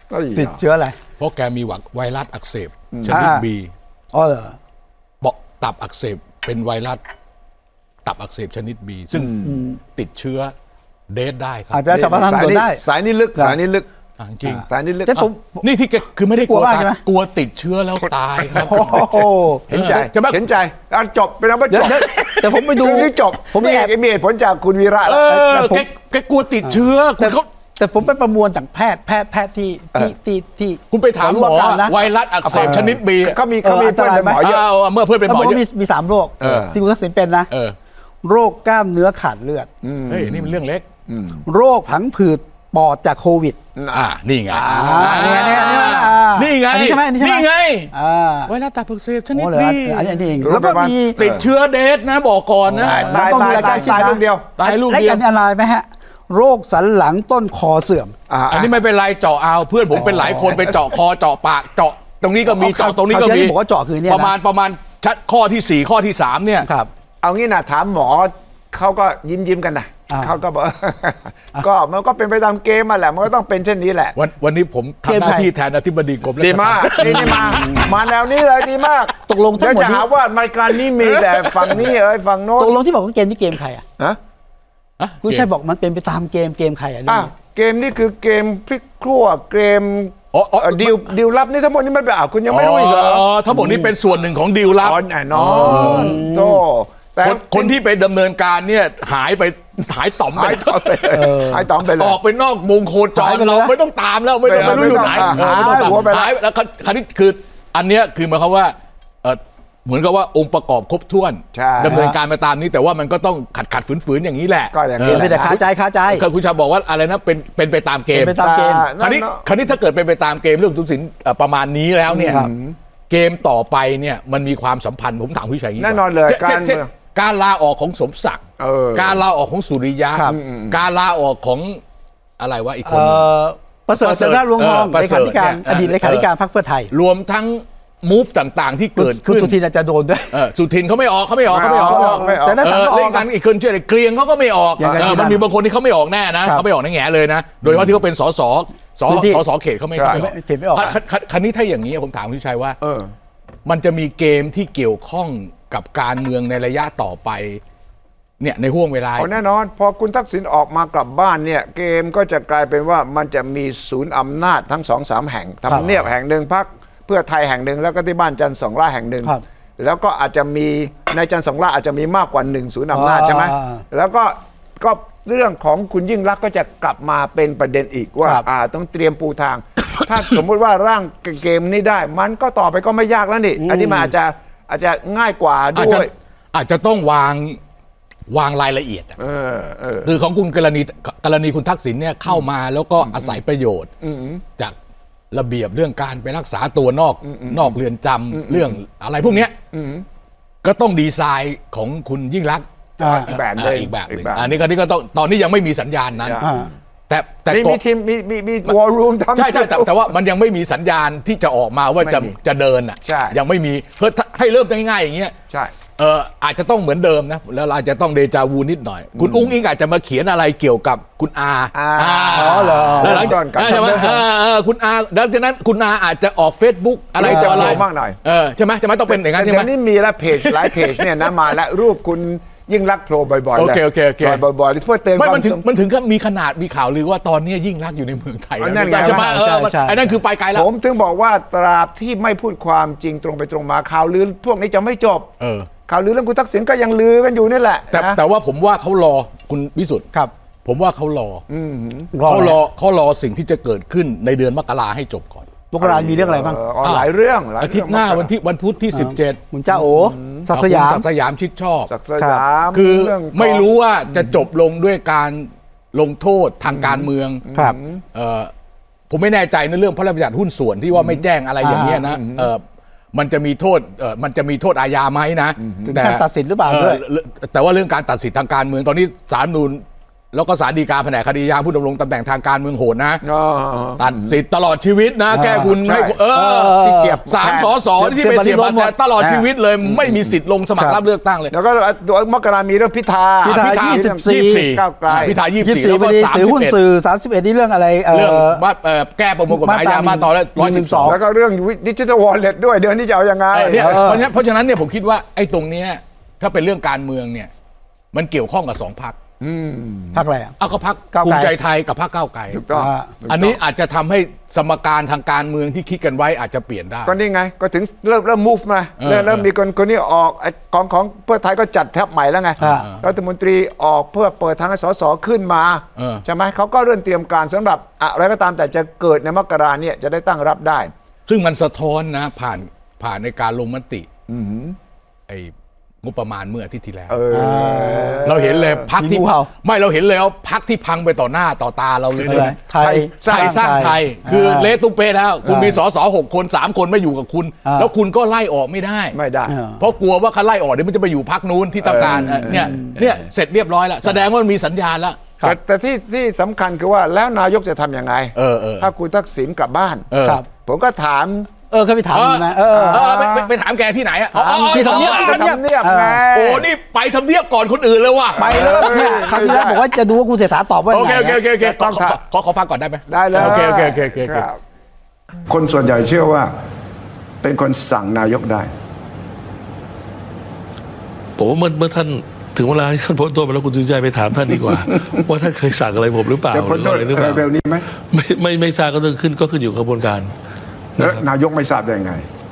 ติดเชื้ออะไรเพราะแกมีหวัดไวรัสอักเสบชนิดบีอ๋อเหรอบอกตับอักเสบเป็นไวรัสตับอักเสบชนิดบีซึ่งติดเชื้อเดทได้ครับอาจจะสัมพันธ์ตัวได้สายนี้ลึกสายนี้ลึกจริงสายนี้ลึกนี่ที่แกคือไม่ได้กลัวตายกลัวติดเชื้อแล้วตายครับเห็นใจเห็นใจการจบเป็นอะไรจบแต่ผมไปดูนี่จบผมไม่มีเหตุผลจากคุณวีระเออแกแกกลัวติดเชื้อคุณเขาแต่ผมไปประมวลจากแพทย์แพทย์แพทย์ที่ที่ที่ที่คุณไปถามหมอไวรัสอักเสบชนิดบีเขามีเขามีเพื่อนเป็นหมอเยอะเมื่อเพื่อนเป็นหมอเยอะมีมีสามโรคที่คุณทักษิณเป็นนะโรคกล้ามเนื้อขาดเลือดเฮ้ยนี่มันเรื่องเล็กโรคผังผืดปอดจากโควิดอ่านี่ไงนี่ไงนี่ไงนี่ไงนี่ไงไวรัสตับอักเสบชนิดบีอันนี้เองแล้วก็มีติดเชื้อเดทนะบอกก่อนนะต้องดูแลใกล้ชิดนะลูกเดียวตายลูกเดียวแล้วกันอะไรไหมฮะโรคสันหลังต้นคอเสื่อมอันนี้ไม่เป็นไรเจาะเอาเพื่อนผมเป็นหลายคนไปเจาะคอเจาะปากเจาะตรงนี้ก็มีเจาะตรงนี้ก็มีบอกว่าเจาะคือเนี่ยประมาณประมาณชัดข้อที่สี่ข้อที่สามเนี่ยครับเอางี้นะถามหมอเขาก็ยิ้มยิ้มกันนะเขาก็บอกก็มันก็เป็นไปตามเกมมาแหละมันก็ต้องเป็นเช่นนี้แหละวันวันนี้ผมทำหน้าที่แทนอธิบดีกรมดีมากนี่มามาแนวนี้เลยดีมากตกลงทั้งหมดจะหาว่ารายการนี้มีแต่ฝั่งนี้เอ้ยฝั่งโน้นตกลงที่บอกว่าเกมนี้เกมใครอ่ะคุณชัยบอกมันเป็นไปตามเกมเกมใครอ่ะเกมนี่คือเกมพลิกครัวเกมดิวดิวลับนี่ทั้งหมดนี่มันเป็นอ่ะคุณยังไม่รู้อีกเหรอทั้งหมดนี้เป็นส่วนหนึ่งของดิวลับแน่นอนโตแต่คนที่ไปดำเนินการเนี่ยหายไปหายต่อมไปหายต่อมไปเลยออกไปนอกวงโคจรเราไม่ต้องตามแล้วไม่ต้องไม่รู้อยู่ไหนหายแล้วคราวนี้คืออันเนี้ยคือหมายความว่าเหมือนกับว่าองค์ประกอบครบถ้วนดำเนินการมาตามนี้แต่ว่ามันก็ต้องขัดขัดฝืนๆอย่างนี้แหละก็อย่างนี้ไม่แต่คาใจคาใจคุณชาบอกว่าอะไรนะเป็นเป็นไปตามเกมเป็นไปตามเกมคราวนี้คราวนี้ถ้าเกิดเป็นไปตามเกมเรื่องทุนสินประมาณนี้แล้วเนี่ยเกมต่อไปเนี่ยมันมีความสัมพันธ์ผมถามผู้ชัยแน่นอนเลยการการลาออกของสมศักดิ์การลาออกของสุริยะการลาออกของอะไรวะอีกคนประเสริฐเสนาลวงทองเลขาธิการอดีตเลขาธิการพรรคเพื่อไทยรวมทั้งมูฟต่างๆที่เกิดขึ้นสุทินอาจจะโดนด้วยสุทินเขาไม่ออกเขาไม่ออกเขาไม่ออกแต่ถ้าสั่งเล่นกันอีกคนเชื่อเกรียงเขาก็ไม่ออกมันมีบางคนที่เขาไม่ออกแน่นะเขาไม่ออกแง่เลยนะโดยเฉพาะที่เขาเป็นสสสสเขตเขาไม่เขตไม่ออกครั้นี้ถ้าอย่างนี้ผมถามพี่ชัยว่ามันจะมีเกมที่เกี่ยวข้องกับการเมืองในระยะต่อไปเนี่ยในห่วงเวลาแน่นอนพอคุณทักษิณออกมากลับบ้านเนี่ยเกมก็จะกลายเป็นว่ามันจะมีศูนย์อำนาจทั้งสองสามแห่งทำเนียบแห่งหนึ่งพรรคเพื่อไทยแห่งหนึ่งแล้วก็ที่บ้านจันทร์สองล่าแห่งหนึ่งแล้วก็อาจจะมีในจันทร์สองล่าอาจจะมีมากกว่าหนึ่งศูนย์อำนาจใช่ไหมแล้วก็ก็เรื่องของคุณยิ่งรักก็จะกลับมาเป็นประเด็นอีกว่าอ่าต้องเตรียมปูทางถ้าสมมุติว่าร่างเกมนี้ได้มันก็ต่อไปก็ไม่ยากแล้วนี่อันนี้มันอาจจะอาจจะง่ายกว่าด้วยอาจจะต้องวางวางรายละเอียดคือของคุณกรณีกรณีคุณทักษิณเนี่ยเข้ามาแล้วก็อาศัยประโยชน์จากระเบียบเรื่องการไปรักษาตัวนอกนอกเรือนจำเรื่องอะไรพวกนี้ก็ต้องดีไซน์ของคุณยิ่งรักอีกแบบนึงอีกแบบอันนี้ก็นี่ก็ต้องตอนนี้ยังไม่มีสัญญาณนั้นแต่แต่มีทีมมีมีมีวอลลุ่มทำใช่ใช่แต่ว่ามันยังไม่มีสัญญาณที่จะออกมาว่าจะจะเดินอ่ะยังไม่มีเพื่อให้เริ่มง่ายๆอย่างเงี้ยใช่เอออาจจะต้องเหมือนเดิมนะแล้วอาจจะต้องเดจาวูนิดหน่อยคุณอุ้งอิงอาจจะมาเขียนอะไรเกี่ยวกับคุณอาอ๋อเหรอแล้วหลังจากใช่ไหมคุณอาดังนั้นคุณอาอาจจะออก Facebook อะไรจะอะไรมากหน่อยเออใช่ไหมจะไม่ต้องเป็นอย่างนั้นใช่ไหมนี่มีแล้วเพจหลายเพจเนี่ยนะมาแล้วรูปคุณยิ่งรักโผล่บ่อยๆโอเคโอเคโอเคบ่อยๆเพื่อเตือนมันถึงมันถึงก็มีขนาดมีข่าวลือว่าตอนนี้ยิ่งรักอยู่ในเมืองไทยนั่นใช่ไหมเออไอ้นั่นคือไปไกลแล้วผมถึงบอกว่าตราบที่ไม่พูดความจริงตรงไปตรงมาข่าวลือพวกนี้จะไม่จบเออข่าวลือเรื่องคุณทักษิณก็ยังลือกันอยู่นี่แหละแต่แต่ว่าผมว่าเขารอคุณวิสุทธิ์ครับผมว่าเขารอเขารอเขารอสิ่งที่จะเกิดขึ้นในเดือนมกราให้จบก่อนมกรามีเรื่องอะไรบ้างหลายเรื่องอาทิตย์หน้าวันที่วันพุธที่สิบเจ็ดคุณเจ้าโอศักดิ์สยามศักดิ์สยามชิดชอบศักดิ์สยามคือไม่รู้ว่าจะจบลงด้วยการลงโทษทางการเมืองครับผมไม่แน่ใจในเรื่องพระราชบัญญัติหุ้นส่วนที่ว่าไม่แจ้งอะไรอย่างเงี้ยนะมันจะมีโทษเออมันจะมีโทษอาญาไหมนะแต่ตัดสินหรือเปล่าด้วยแต่ว่าเรื่องการตัดสินทางการเมืองตอนนี้ศาลนูนแล้วก็ศาลฎีกาแผนกคดียาผู้ดำรงตำแหน่งทางการเมืองโหดนะตัดสิทธิ์ตลอดชีวิตนะแก้คุณให้เออที่เสียบสามสสที่ไปเสียบบัตรตลอดชีวิตเลยไม่มีสิทธิ์ลงสมัครรับเลือกตั้งเลยแล้วก็ตัวมกรามีเรื่องพิธาพิธายี่สิบสี่ก้าวไกลพิธายี่สิบสี่แล้วก็สามสิบเอ็ดถือหุ้นสื่อสามสิบเอ็ดนี่เรื่องอะไรเรื่องว่าแก้ประมวลกฎหมายยามาต่อแล้วร้อยสิบสองแล้วก็เรื่องดิจิทัลวอลเล็ตด้วยเดือนนี้จะเอายังไงเนี่ยเพราะฉะนั้นเนี่ยผมคิดว่าไอ้ตรงเนี้ยถ้าเป็นเรื่องการเมืองเนี่ยมันเกี่ยวข้องกับสองพรรคพรรคอะไรอ่ะเอาก็พรรคภูมิใจไทยกับพรรคก้าวไกลถูกต้องอันนี้อาจจะทำให้สมการทางการเมืองที่คิดกันไว้อาจจะเปลี่ยนได้ก็นี่ไงก็ถึงเริ่มเริ่ม move มาเริ่มมีคนคนนี้ออกของของเพื่อไทยก็จัดแทบใหม่แล้วไงรัฐมนตรีออกเพื่อเปิดทางให้สสขึ้นมาใช่ไหมเขาก็เริ่มเตรียมการสำหรับอะไรก็ตามแต่จะเกิดในมกราเนี่ยจะได้ตั้งรับได้ซึ่งมันสะท้อนนะผ่านผ่านในการลงมติไอ้งบประมาณเมื่ออาทิตย์ที่แล้ว เ, เราเห็นเลยพักที่ไม่เราเห็นเลยว่าพักที่พังไปต่อหน้าต่อตาเราเลยเลยไทยสร้างไทยคือเละตุ้มเป๊ะแล้วคุณมีสสหกคนสามคนไม่อยู่กับคุณแล้วคุณก็ไล่ออกไม่ได้ไม่ได้เพราะกลัวว่าเขาไล่ออกเดี๋ยวมันจะไปอยู่พักนู้นที่ต้องการเนี่ยเนี่ยเสร็จเรียบร้อยแล้วแสดงว่ามันมีสัญญาณแล้วแต่ที่ที่สำคัญคือว่าแล้วนายกจะทำยังไงถ้าคุณทักษิณกลับบ้านผมก็ถามเออเคยไปถามไหมเออไปไปถามแกที่ไหนอ่ะที่ทำเนียบทำเนียบไงโอ้นี่ไปทำเนียบก่อนคนอื่นเลยว่ะไปแล้วเนี่ยครั้งที่แล้วบอกว่าจะดูว่าคุณเศรษฐาตอบว่าโอเคโอเคโอเคต้องขอขอฟังก่อนได้ไหมได้เลยโอเคโอเคโอเคโอเคคนส่วนใหญ่เชื่อว่าเป็นคนสั่งนายกได้ผมว่าเมื่อเมื่อท่านถึงเวลาท่านพ้นโทษไปแล้วคุณสุใจไปถามท่านดีกว่าว่าท่านเคยสั่งอะไรผมหรือเปล่าจะพ้นโทษเร็วนี้ไหมไม่ไม่ไม่ทราบก็ต้องขึ้นก็ขึ้นอยู่กระบวนการแล้วนายกไม่ทราบได้ยังไง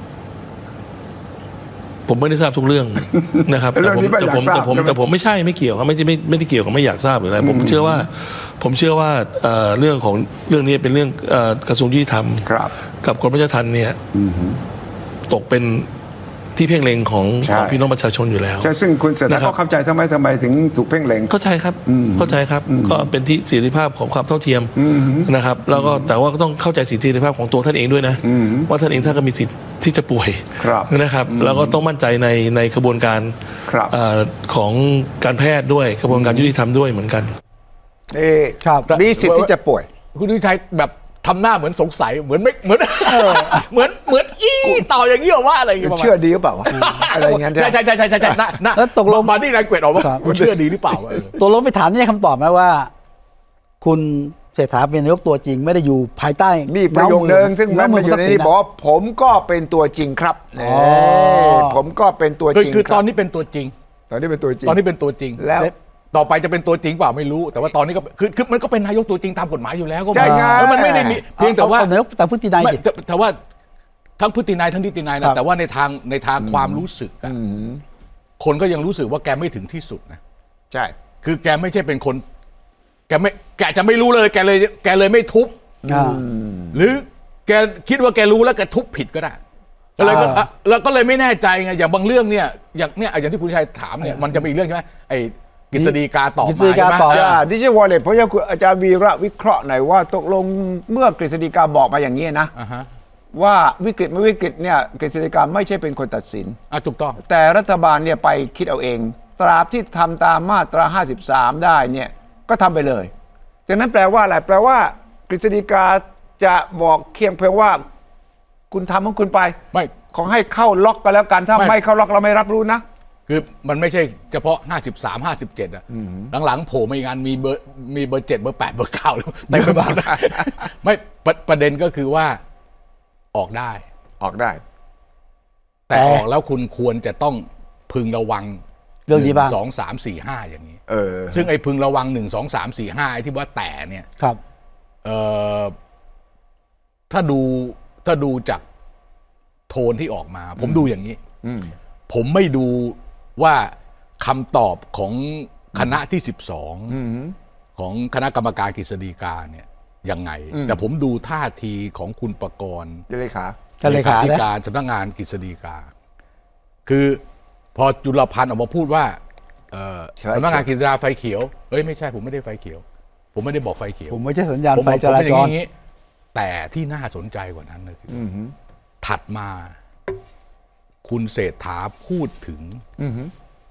ผมไม่ได้ทราบทุกเรื่องนะครับแต่ผมแต่ผมแต่ผมแต่ผมไม่ใช่ไม่เกี่ยวครับไม่ไม่ไม่ได้เกี่ยวกับไม่อยากทราบหรืออะไรผมเชื่อว่าผมเชื่อว่าเรื่องของเรื่องนี้เป็นเรื่องกระทรวงยุติธรรมกับกรมราชทัณฑ์เนี่ยตกเป็นที่เพ่งเล็งของของพี่น้องประชาชนอยู่แล้วใช่ซึ่งคุณเสร็จแล้วก็เข้าใจทำไมทำไมถึงถูกเพ่งเล็งเข้าใจครับเข้าใจครับก็เป็นที่เสรีภาพของความเท่าเทียมนะครับแล้วก็แต่ว่าก็ต้องเข้าใจสิทธิภาพของตัวท่านเองด้วยนะว่าท่านเองท่านก็มีสิทธิ์ที่จะป่วยนะครับแล้วก็ต้องมั่นใจในในกระบวนการของการแพทย์ด้วยกระบวนการยุติธรรมด้วยเหมือนกันมีสิทธิ์ที่จะป่วยคุณวิชัยแบบทำหน้าเหมือนสงสัยเหมือนไม่เหมือนเหมือนเหมือนอี้ต่ออย่างนี้ว่าอะไรอย่างเงี้ยเชื่อดีหรือเปล่าอะไรอย่างเงี้ยใช่ใช่ใช่ใช่ใช่นะแล้วตกลงบาร์ดี้ไลน์เกวดออกว่าคุณเชื่อดีหรือเปล่าตกลงไปถามนี่ได้คำตอบไหมว่าคุณเศรษฐาเป็นนายกตัวจริงไม่ได้อยู่ภายใต้มีประโยคนึงซึ่งมันอยู่ในนี้บอกผมก็เป็นตัวจริงครับผมก็เป็นตัวจริงคือตอนนี้เป็นตัวจริงตอนนี้เป็นตัวจริงตอนนี้เป็นตัวจริงแล้วต่อไปจะเป็นตัวจริงเปล่าไม่รู้แต่ว่าตอนนี้ก็คือคือมันก็เป็นนายกตัวจริงตามกฎหมายอยู่แล้วก็มันไม่ได้มีเพียงแต่ว่าแต่พฤตินัยแต่ว่าทั้งพฤตินัยทั้งนิตินัยนะแต่ว่าในทางในทางความรู้สึกคนก็ยังรู้สึกว่าแกไม่ถึงที่สุดนะใช่คือแกไม่ใช่เป็นคนแกไม่แกจะไม่รู้เลยแกเลยแกเลยไม่ทุบหรือแกคิดว่าแกรู้แล้วแกทุบผิดก็ได้ก็เลยก็แล้วก็เลยไม่แน่ใจไงอย่างบางเรื่องเนี่ยอย่างเนี่ยอย่างที่คุณชัยถามเนี่ยมันจะมีเรื่องใช่ไหมไอ้กฤษฎีกาตอบมาใช่ไหมดิจิทัลวอลเล็ตเพราะอาจารย์วีระวิเคราะห์หน่อยว่าตกลงเมื่อกฤษฎีกาบอกมาอย่างนี้นะว่าวิกฤตไม่วิกฤตเนี่ยกฤษฎีกาไม่ใช่เป็นคนตัดสินอ่ะถูกต้องแต่รัฐบาลเนี่ยไปคิดเอาเองตราบที่ทำตามมาตราห้าสิบสามได้เนี่ยก็ทำไปเลยจากนั้นแปลว่าอะไรแปลว่ากฤษฎีกาจะบอกเพียงเพียงว่าคุณทำของคุณไปไม่ขอให้เข้าล็อกกันแล้วกันถ้าไม่เข้าล็อกเราไม่รับรู้นะคือมันไม่ใช่เฉพาะห้าสิบสาม ห้าสิบเจ็ดอ่ะหลังๆโผล่มาอีกงานมีเบอร์มีเบอร์เจ็ดเบอร์แปดเบอร์เก้าไม่ไปบ้างไม่ประเด็นก็คือว่าออกได้ออกได้แต่ออกแล้วคุณควรจะต้องพึงระวังเรื่องนี้บ้างสองสามสี่ห้าอย่างนี้เออซึ่งไอ้พึงระวังหนึ่งสองสามสี่ห้าไอ้ที่ว่าแต่เนี่ยครับเอ่อถ้าดูถ้าดูจากโทนที่ออกมาผมดูอย่างนี้ผมไม่ดูว่าคำตอบของคณะที่สิบสองของคณะกรรมการกฤษฎีกาเนี่ยยังไงแต่ผมดูท่าทีของคุณประกรณ์เลขาเลขาธิการสำนักงานกฤษฎีกาคือพอจุลพันธ์ออกมาพูดว่าสำนักงานกฤษฎีกาไฟเขียวเฮ้ยไม่ใช่ผมไม่ได้ไฟเขียวผมไม่ได้บอกไฟเขียวผมไม่ใช่สัญญาณไฟจราจรแต่ที่น่าสนใจกว่านั้นเลยคือถัดมาคุณเศรษฐาพูดถึง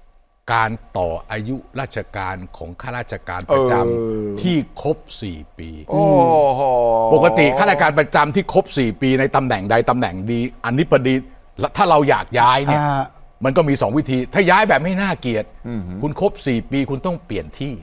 การต่ออายุราชการของข้าราชการประจำที่ครบสี่ปีปกติข้าราชการประจำที่ครบสี่ปีในตำแหน่งใดตำแหน่งดีอันนี้พอดีถ้าเราอยากย้ายเนี่ยมันก็มีสองวิธีถ้าย้ายแบบไม่น่าเกลียดคุณครบสี่ปีคุณต้องเปลี่ยนที่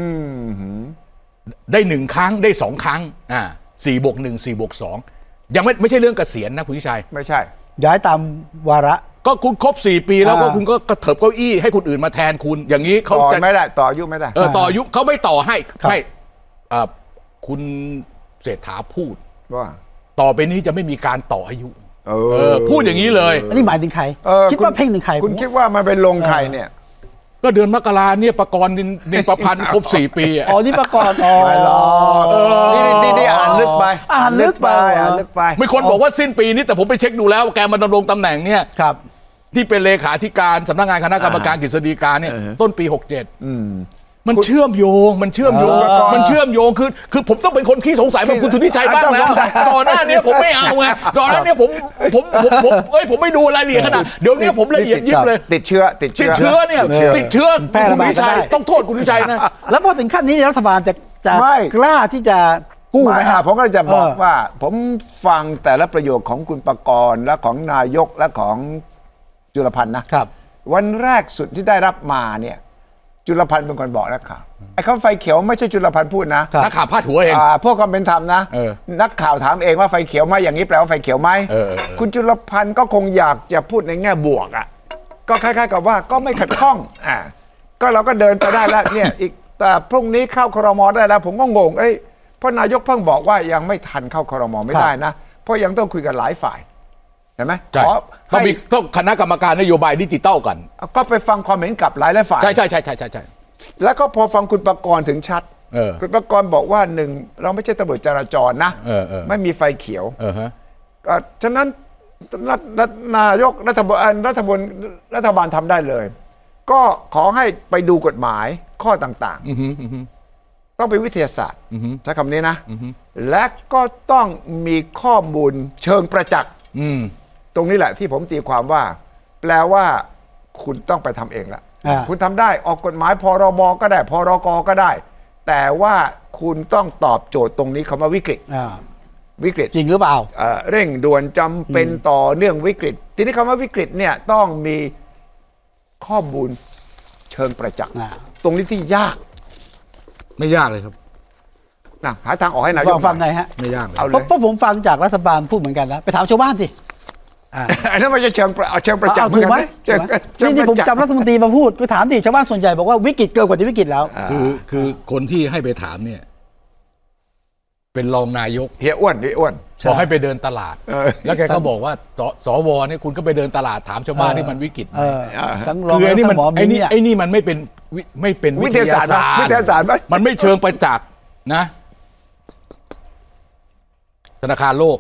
ได้หนึ่งครั้งได้สองครั้งอ่าสี่บวกหนึ่งสี่บวกสองยังไม่ไม่ใช่เรื่องเกษียณนะคุณวิชัยไม่ใช่ย้ายตามวาระก็คุณครบสี่ปีแล้วก็คุณก็กระเถิบเก้าอี้ให้คนอื่นมาแทนคุณอย่างนี้เขาจะไม่ได้ต่ออายุไม่ได้เออต่ออายุเขาไม่ต่อให้ให้คุณเศรษฐาพูดว่าต่อไปนี้จะไม่มีการต่ออายุเออพูดอย่างนี้เลยอันนี้หมายถึงใครคิดว่าเพ่งถึงใครคุณคิดว่ามันเป็นลงใครเนี่ยก็เดือนมกราเนี่ยประกรณ์นินประพันธ์ครบสี่ปีอ๋อนี่ประกรณ์อ๋อนี่นี่นี่อ่านลึกไปอ่านลึกไปอ่านลึกไปมีคนบอกว่าสิ้นปีนี้แต่ผมไปเช็คดูแล้วแกมาดำรงตำแหน่งเนี่ยครับที่เป็นเลขาธิการสำนักงานคณะกรรมการกฤษฎีกาเนี่ยต้นปีหกเจ็ดมันเชื่อมโยงมันเชื่อมโยงมันเชื่อมโยงคือคือผมต้องเป็นคนขี้สงสัยแบบคุณสุทธิชัยบ้างแล้วก่อนหน้านี้ผมไม่เอาไงก่อนหน้านี้ผมผมผมผมเอ้ยผมไม่ดูรายละเอียดขนาดเดี๋ยวนี้ผมละเอียดยิบเลยติดเชื้อติดติดเชื้อเนี่ยติดเชื้อคุณสุทธิชัยต้องโทษคุณสุทธิชัยนะแล้วพอถึงขั้นนี้รัฐบาลจะจะกล้าที่จะกู้ไหมครับผมก็จะบอกว่าผมฟังแต่ละประโยคของคุณประกรณ์และของนายกและของจุลพันธ์นะครับวันแรกสุดที่ได้รับมาเนี่ยจุลพันธ์เป็นคนบอกนักข่าวไอ้คำไฟเขียวไม่ใช่จุลพันธ์พูดนะนักข่าวพาดหัวเองพวกความเป็นธรรมนะนักข่าวถามเองว่าไฟเขียวไหมอย่างนี้แปลว่าไฟเขียวไหมคุณจุลพันธ์ก็คงอยากจะพูดในแง่บวกอ่ะก็คล้ายๆกับว่าก็ไม่ขัดข้องอ่าก็เราก็เดินไปได้แล้วเนี่ยอีกแต่พรุ่งนี้เข้าครม.ได้แล้วผมก็งงเอ้ยเพราะนายกเพิ่งบอกว่ายังไม่ทันเข้าครม.ไม่ได้นะเพราะยังต้องคุยกันหลายฝ่ายเห็นไหมต้องมีต้องคณะกรรมการนโยบายดิจิตอลกันก็ไปฟังความเห็นกับหลายหลายฝ่ายใช่ใช่ใช่ใช่ใช่ใช่แล้วก็พอฟังคุณประกรณ์ถึงชัดคุณประกรณ์บอกว่าหนึ่งเราไม่ใช่ตำรวจจราจรนะไม่มีไฟเขียวฉะนั้นนายกรัฐบาลรัฐบาลรัฐบาลทำได้เลย ก็ขอให้ไปดูกฎหมายข้อต่างๆต้องเป็นวิทยาศาสตร์ใช้คำนี้นะและก็ต้องมีข้อมูลเชิงประจักษ์ตรงนี้แหละที่ผมตีความว่าแปลว่าคุณต้องไปทำเองละคุณทำได้ออกกฎหมายพรบก็ได้พรกก็ได้แต่ว่าคุณต้องตอบโจทย์ตรงนี้คำว่าวิกฤตวิกฤตจริงหรือเปล่าเร่งด่วนจำเป็นต่อเนื่องวิกฤตทีนี้คำว่าวิกฤตเนี่ยต้องมีข้อมูลเชิงประจักษ์ตรงนี้ที่ยากไม่ยากเลยครับนะหาทางออกให้นายกฟังไงฮะไม่ยากเลยเพราะผมฟังจากรัฐบาลพูดเหมือนกันนะไปถามชาวบ้านสิอันนั้นมันจะเชิงเอาเชิงประจักษ์ถูกไหมนี่นี่ผมจำรัฐมนตรีมาพูดไปถามดิชาวบ้านส่วนใหญ่บอกว่าวิกฤตเกินกว่าที่วิกฤตแล้วคือคือคนที่ให้ไปถามเนี่ยเป็นรองนายกเฮียอ้วนเฮียอ้วนบอกให้ไปเดินตลาดแล้วแกก็บอกว่าสวเนี่ยคุณก็ไปเดินตลาดถามชาวบ้านที่มันวิกฤตคือไอ้นี่มันไอ้นี่ไอ้นี่มันไม่เป็นไม่เป็นวิทยาศาสตร์วิทยาศาสตร์มันไม่เชิงประจักษ์นะธนาคารโลก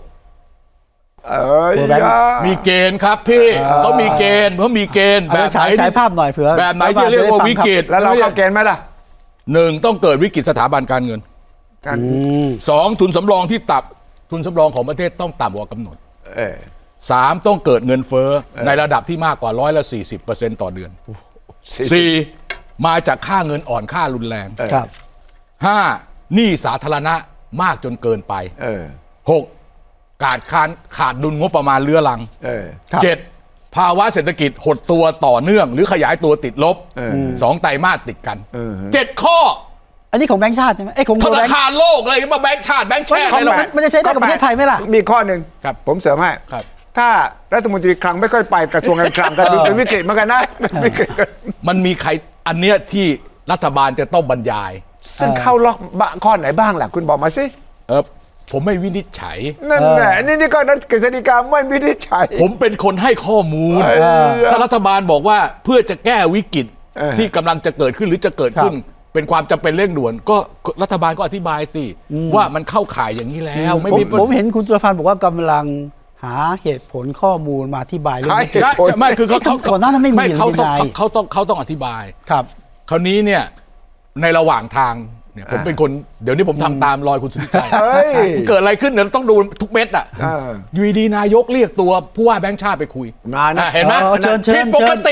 มีเกณฑ์ครับพี่เขามีเกณฑ์เขามีเกณฑ์แบบไหนฉายภาพหน่อยเผื่อแบบไหนที่เรียกว่าวิกฤตแล้วเราเข้าเกณฑ์ไหมล่ะหนึ่งต้องเกิดวิกฤตสถาบันการเงินสองทุนสำรองที่ต่ำทุนสำรองของประเทศต้องต่ำกว่ากำหนดสามต้องเกิดเงินเฟ้อในระดับที่มากกว่าร้อยละสี่สิบเปอร์เซ็นต์ต่อเดือนสี่มาจากค่าเงินอ่อนค่ารุนแรงห้าหนี้สาธารณะมากจนเกินไปหกขาดขาดขาดดุลงบประมาณเรื้อรังเจ็ดภาวะเศรษฐกิจหดตัวต่อเนื่องหรือขยายตัวติดลบสองไตรมาสติดกันเจ็ดข้ออันนี้ของแบงก์ชาติใช่ไหมไอ้ของธนาคารโลกเลยมาแบงก์ชาติแบงก์แชร์อะไรมันจะใช้ได้กับประเทศไทยไหมล่ะมีข้อหนึ่งผมเสริมให้ถ้ารัฐมนตรีคลังไม่ค่อยไปกระทรวงการคลังก็เป็นวิกฤตเหมือนกันนะมันมีใครอันเนี้ยที่รัฐบาลจะต้องบรรยายซึ่งเข้าล็อกข้อไหนบ้างล่ะคุณบอกมาสิเออผมไม่วินิจฉัยนั่นแหละนี่นี่ก็นักกฤษฎีกาไม่วินิจฉัยผมเป็นคนให้ข้อมูลถ้ารัฐบาลบอกว่าเพื่อจะแก้วิกฤตที่กำลังจะเกิดขึ้นหรือจะเกิดขึ้นเป็นความจำเป็นเร่งด่วนก็รัฐบาลก็อธิบายสิว่ามันเข้าข่ายอย่างนี้แล้วไม่มีผมเห็นคุณจุลพันธ์บอกว่ากำลังหาเหตุผลข้อมูลมาอธิบายเรื่องนี้ไม่คือเขาเขาก่อนหน้านั้นไม่มีเขาต้องเขาต้องเขาต้องอธิบายครับคราวนี้เนี่ยในระหว่างทางเนี่ยผมเป็นคนเดี๋ยวนี้ผมทำตามรอยคุณสุทธิชัยเกิดอะไรขึ้นเดี๋ยวต้องดูทุกเม็ดอ่ะอยู่ดีนายกเรียกตัวผู้ว่าแบงค์ชาติไปคุยเห็นไหมผิดปกติ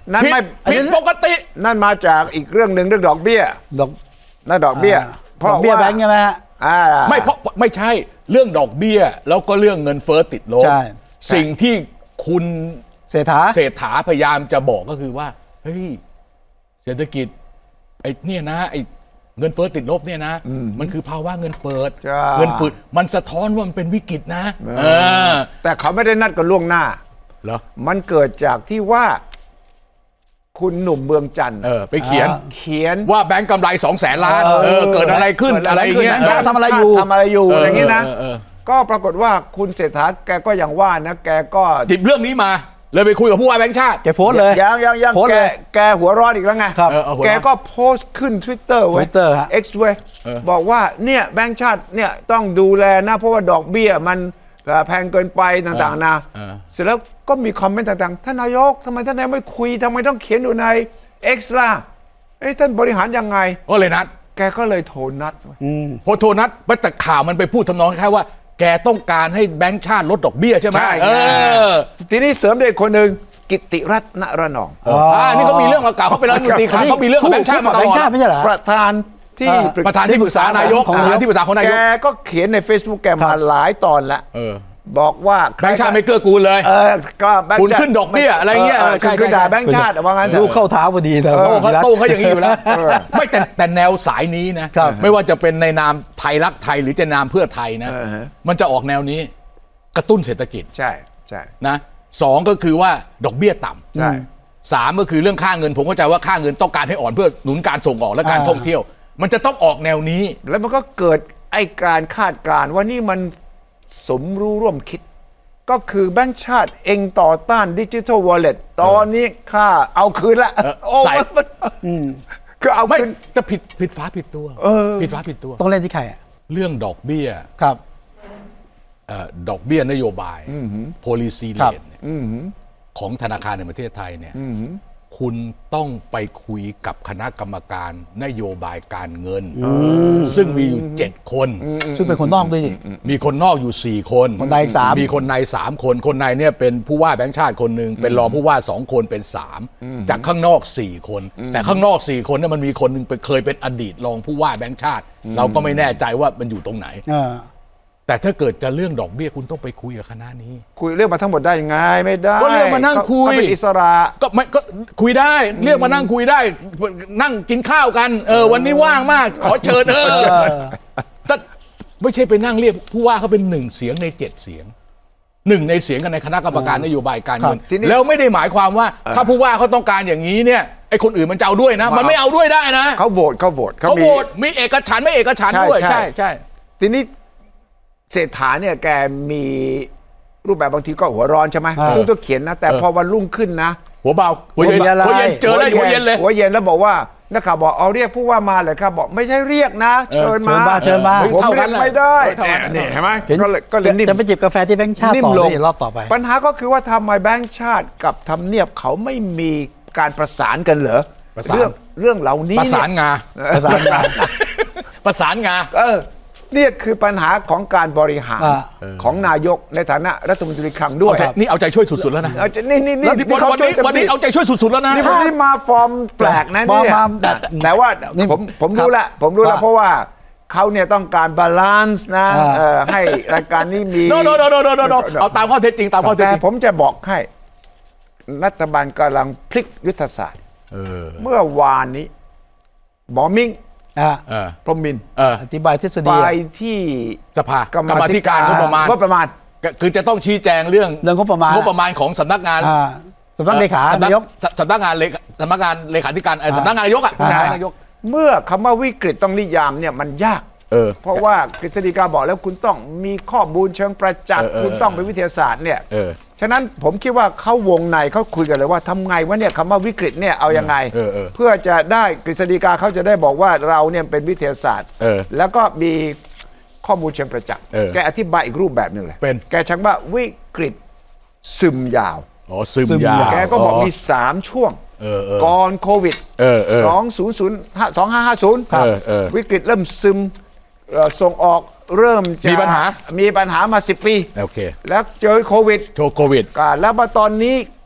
นั่นไม่ผิดปกตินั่นมาจากอีกเรื่องหนึ่งเรื่องดอกเบี้ยดอกนั่นดอกเบี้ยเพราะเบี้ยแบงค์ใช่ไหมฮะไม่เพราะไม่ใช่เรื่องดอกเบี้ยแล้วก็เรื่องเงินเฟ้อติดลบสิ่งที่คุณเศรษฐาเศรษฐาพยายามจะบอกก็คือว่าเฮ้ยเศรษฐกิจไอ้เนี่ยนะไอ้เงินเฟ้อติดลบเนี่ยนะมันคือภาวะเงินเฟ้อเงินฝืดมันสะท้อนว่ามันเป็นวิกฤตนะแต่เขาไม่ได้นัดกันล่วงหน้าเหรอมันเกิดจากที่ว่าคุณหนุ่มเมืองจันทร์เออไปเขียนเขียนว่าแบงก์กำไรสองแสนล้านเออเกิดอะไรขึ้นอะไรเงี้ยทำอะไรอยู่ทำอะไรอยู่อย่างนี้นะก็ปรากฏว่าคุณเศรษฐาแกก็อย่างว่านะแกก็หยิบเรื่องนี้มาเลยไปคุยกับผู้ว่าแบงก์ชาติแกโพสเลยยังยังยังแกแกหัวร้อนอีกแล้วไงแกก็โพสต์ขึ้น Twitter ไว้ X ไว้บอกว่าเนี่ยแบงก์ชาติเนี่ยต้องดูแลนะเพราะว่าดอกเบี้ยมันแพงเกินไปต่างๆนะเสร็จแล้วก็มีคอมเมนต์ต่างๆท่านนายกทำไมท่านนายกไม่คุยทำไมต้องเขียนอยู่ใน X ล่ะเอ้ท่านบริหารยังไงก็เลยนัดแกก็เลยโทรนัดพอโทรนัดแต่ข่าวมันไปพูดทำนองแค่ว่าแกต้องการให้แบงก์ชาติลดดอกเบี้ยใช่ไหมเออทีนี้เสริมด้วยคนหนึ่งกิติรัตน์ ณ ระนองอ่านี่เขามีเรื่องมาเก่าเขาเป็นรัฐมนตรีเขามีเรื่องกับแบงก์ชาติมาตลอดไม่ใช่เหรอประธานที่ประธานที่ปรึกษานายกของที่ปรึกษาของนายกแกก็เขียนใน Facebook แกมาหลายตอนละบอกว่าแบงก์ชาติไม่เกื้อกูลเลยเออก็คุณขึ้นดอกเบี้ยอะไรเงี้ยใช่คือด่าแบงก์ชาติว่างั้นลูกเข้าเท้าพอดีแต่โต้เขาโต้เขาอย่างนี้อยู่แล้วไม่แต่แต่แนวสายนี้นะไม่ว่าจะเป็นในนามไทยรักไทยหรือจะนามเพื่อไทยนะมันจะออกแนวนี้กระตุ้นเศรษฐกิจใช่ใช่นะสองก็คือว่าดอกเบี้ยต่ำใช่สามก็คือเรื่องค่าเงินผมเข้าใจว่าค่าเงินต้องการให้อ่อนเพื่อหนุนการส่งออกและการท่องเที่ยวมันจะต้องออกแนวนี้แล้วมันก็เกิดไอ้การคาดการณ์ว่านี่มันสมรู้ร่วมคิดก็คือแบงก์ชาติเองต่อต้านดิจิทัลวอลเล็ตตอนนี้ค่าเอาคืนละใส่ก็เอาไม่จะผิดผิดฟ้าผิดตัวผิดฟ้าผิดตัวต้องเล่นที่ใครอ่ะเรื่องดอกเบี้ยครับดอกเบี้ยนโยบาย policy rate ของธนาคารในประเทศไทยเนี่ยคุณต้องไปคุยกับคณะกรรมการนโยบายการเงินซึ่งมีอยู่เจ็ดคนซึ่งเป็นคนนอกด้วยนี่มีคนนอกอยู่สี่คนคนในสามมีคนในสามคนคนในเนี่ยเป็นผู้ว่าแบงก์ชาติคนหนึ่งเป็นรองผู้ว่าสองคนเป็นสามจากข้างนอกสี่คนแต่ข้างนอกสี่คนเนี่ยมันมีคนหนึ่งเคยเป็นอดีตรองผู้ว่าแบงก์ชาติเราก็ไม่แน่ใจว่ามันอยู่ตรงไหนแต่ถ้าเกิดจะเรื่องดอกเบี้ยคุณต้องไปคุยกับคณะนี้คุยเรื่องมาทั้งหมดได้ยังไงไม่ได้ก็เรียกมานั่งคุยเป็นอิสระก็ไม่ก็คุยได้เรียกมานั่งคุยได้นั่งกินข้าวกันเออวันนี้ว่างมากขอเชิญเออถ้าไม่ใช่ไปนั่งเรียกผู้ว่าเขาเป็นหนึ่งเสียงในเจ็ดเสียงหนึ่งในเสียงกันในคณะกรรมการนโยบายการเงินแล้วไม่ได้หมายความว่าถ้าผู้ว่าเขาต้องการอย่างนี้เนี่ยไอ้คนอื่นมันจะเอาด้วยนะมันไม่เอาด้วยได้นะเขาโหวตเขาโหวตเขาโหวตมีเอกฉันท์ไม่เอกฉันท์ด้วยใช่ใช่ทีนี้เศรษฐาเนี่ยแกมีรูปแบบบางทีก็หัวร้อนใช่ไหมตู้ตัวเขียนนะแต่พอวันรุ่งขึ้นนะหัวเบาหัวเย็นหัวเย็นเจอได้หัวเย็นเลยหัวเย็นแล้วบอกว่านักข่าวบอกเอาเรียกผู้ว่ามาเลยครับบอกไม่ใช่เรียกนะเชิญมาเชิญมาผมเรียกไม่ได้เนี่ยเห็นไหมก็เลยก็เลยจะไปจิบกาแฟที่แบงก์ชาติต่อเลยรอบต่อไปปัญหาก็คือว่าทำไมแบงก์ชาติกับทำเนียบเขาไม่มีการประสานกันเหรอเรื่องเรื่องเหล่านี้ประสานงาประสานงาประสานงาเออนี่คือปัญหาของการบริหารของนายกในฐานะรัฐมนตรีคลังด้วยนี่เอาใจช่วยสุดๆแล้วนะนี่นี่นี่วันนี้วันนี้เอาใจช่วยสุดๆแล้วนะนี่วันนี้มาฟอร์มแปลกนะเนี่ยแต่ว่าผมผมรู้ละผมรู้ละเพราะว่าเขาเนี่ยต้องการบาลานซ์นะให้รายการนี้มีโนโนโนโนโนโนเอาตามข้อเท็จจริงตามข้อเท็จจริงผมจะบอกให้รัฐบาลกำลังพลิกยุทธศาสตร์เมื่อวานนี้หมอมิ้งพรหมินทร์อธิบายทฤษฎีไปที่สภากรรมาธิการงบประมาณงบประมาณคือจะต้องชี้แจงเรื่องเรื่องงบประมาณงบประมาณของสำนักงานสำนักเลขานายกสำนักงานเลขาสำนักงานเลขาธิการสำนักงานนายกอ่ะนายกเมื่อคำว่าวิกฤตต้องนิยามเนี่ยมันยากเพราะว่ากฤษฎีกาบอกแล้วคุณต้องมีข้อมูลเชิงประจักษ์คุณต้องเป็นวิทยาศาสตร์เนี่ยฉะนั้นผมคิดว่าเขาวงในเขาคุยกันเลยว่าทำไงว่าเนี่ยคำว่าวิกฤตเนี่ยเอายังไงเพื่อจะได้กฤษฎีกาเขาจะได้บอกว่าเราเนี่ยเป็นวิทยาศาสตร์แล้วก็มีข้อมูลเชิงประจักษ์แกอธิบายอีกรูปแบบหนึ่งเลยแกชักว่าวิกฤตซึมยาวอ๋อซึมยาวแกก็บอกมีสามช่วงก่อนโควิดสองศูนย์ศูนย์สองห้าห้าศูนย์วิกฤตเริ่มซึมส่งออกเริ่มจะมีปัญหามีปัญหามาสิบปีโอเคแล้วเจอโควิดโจโควิดแล้วมาตอนนี้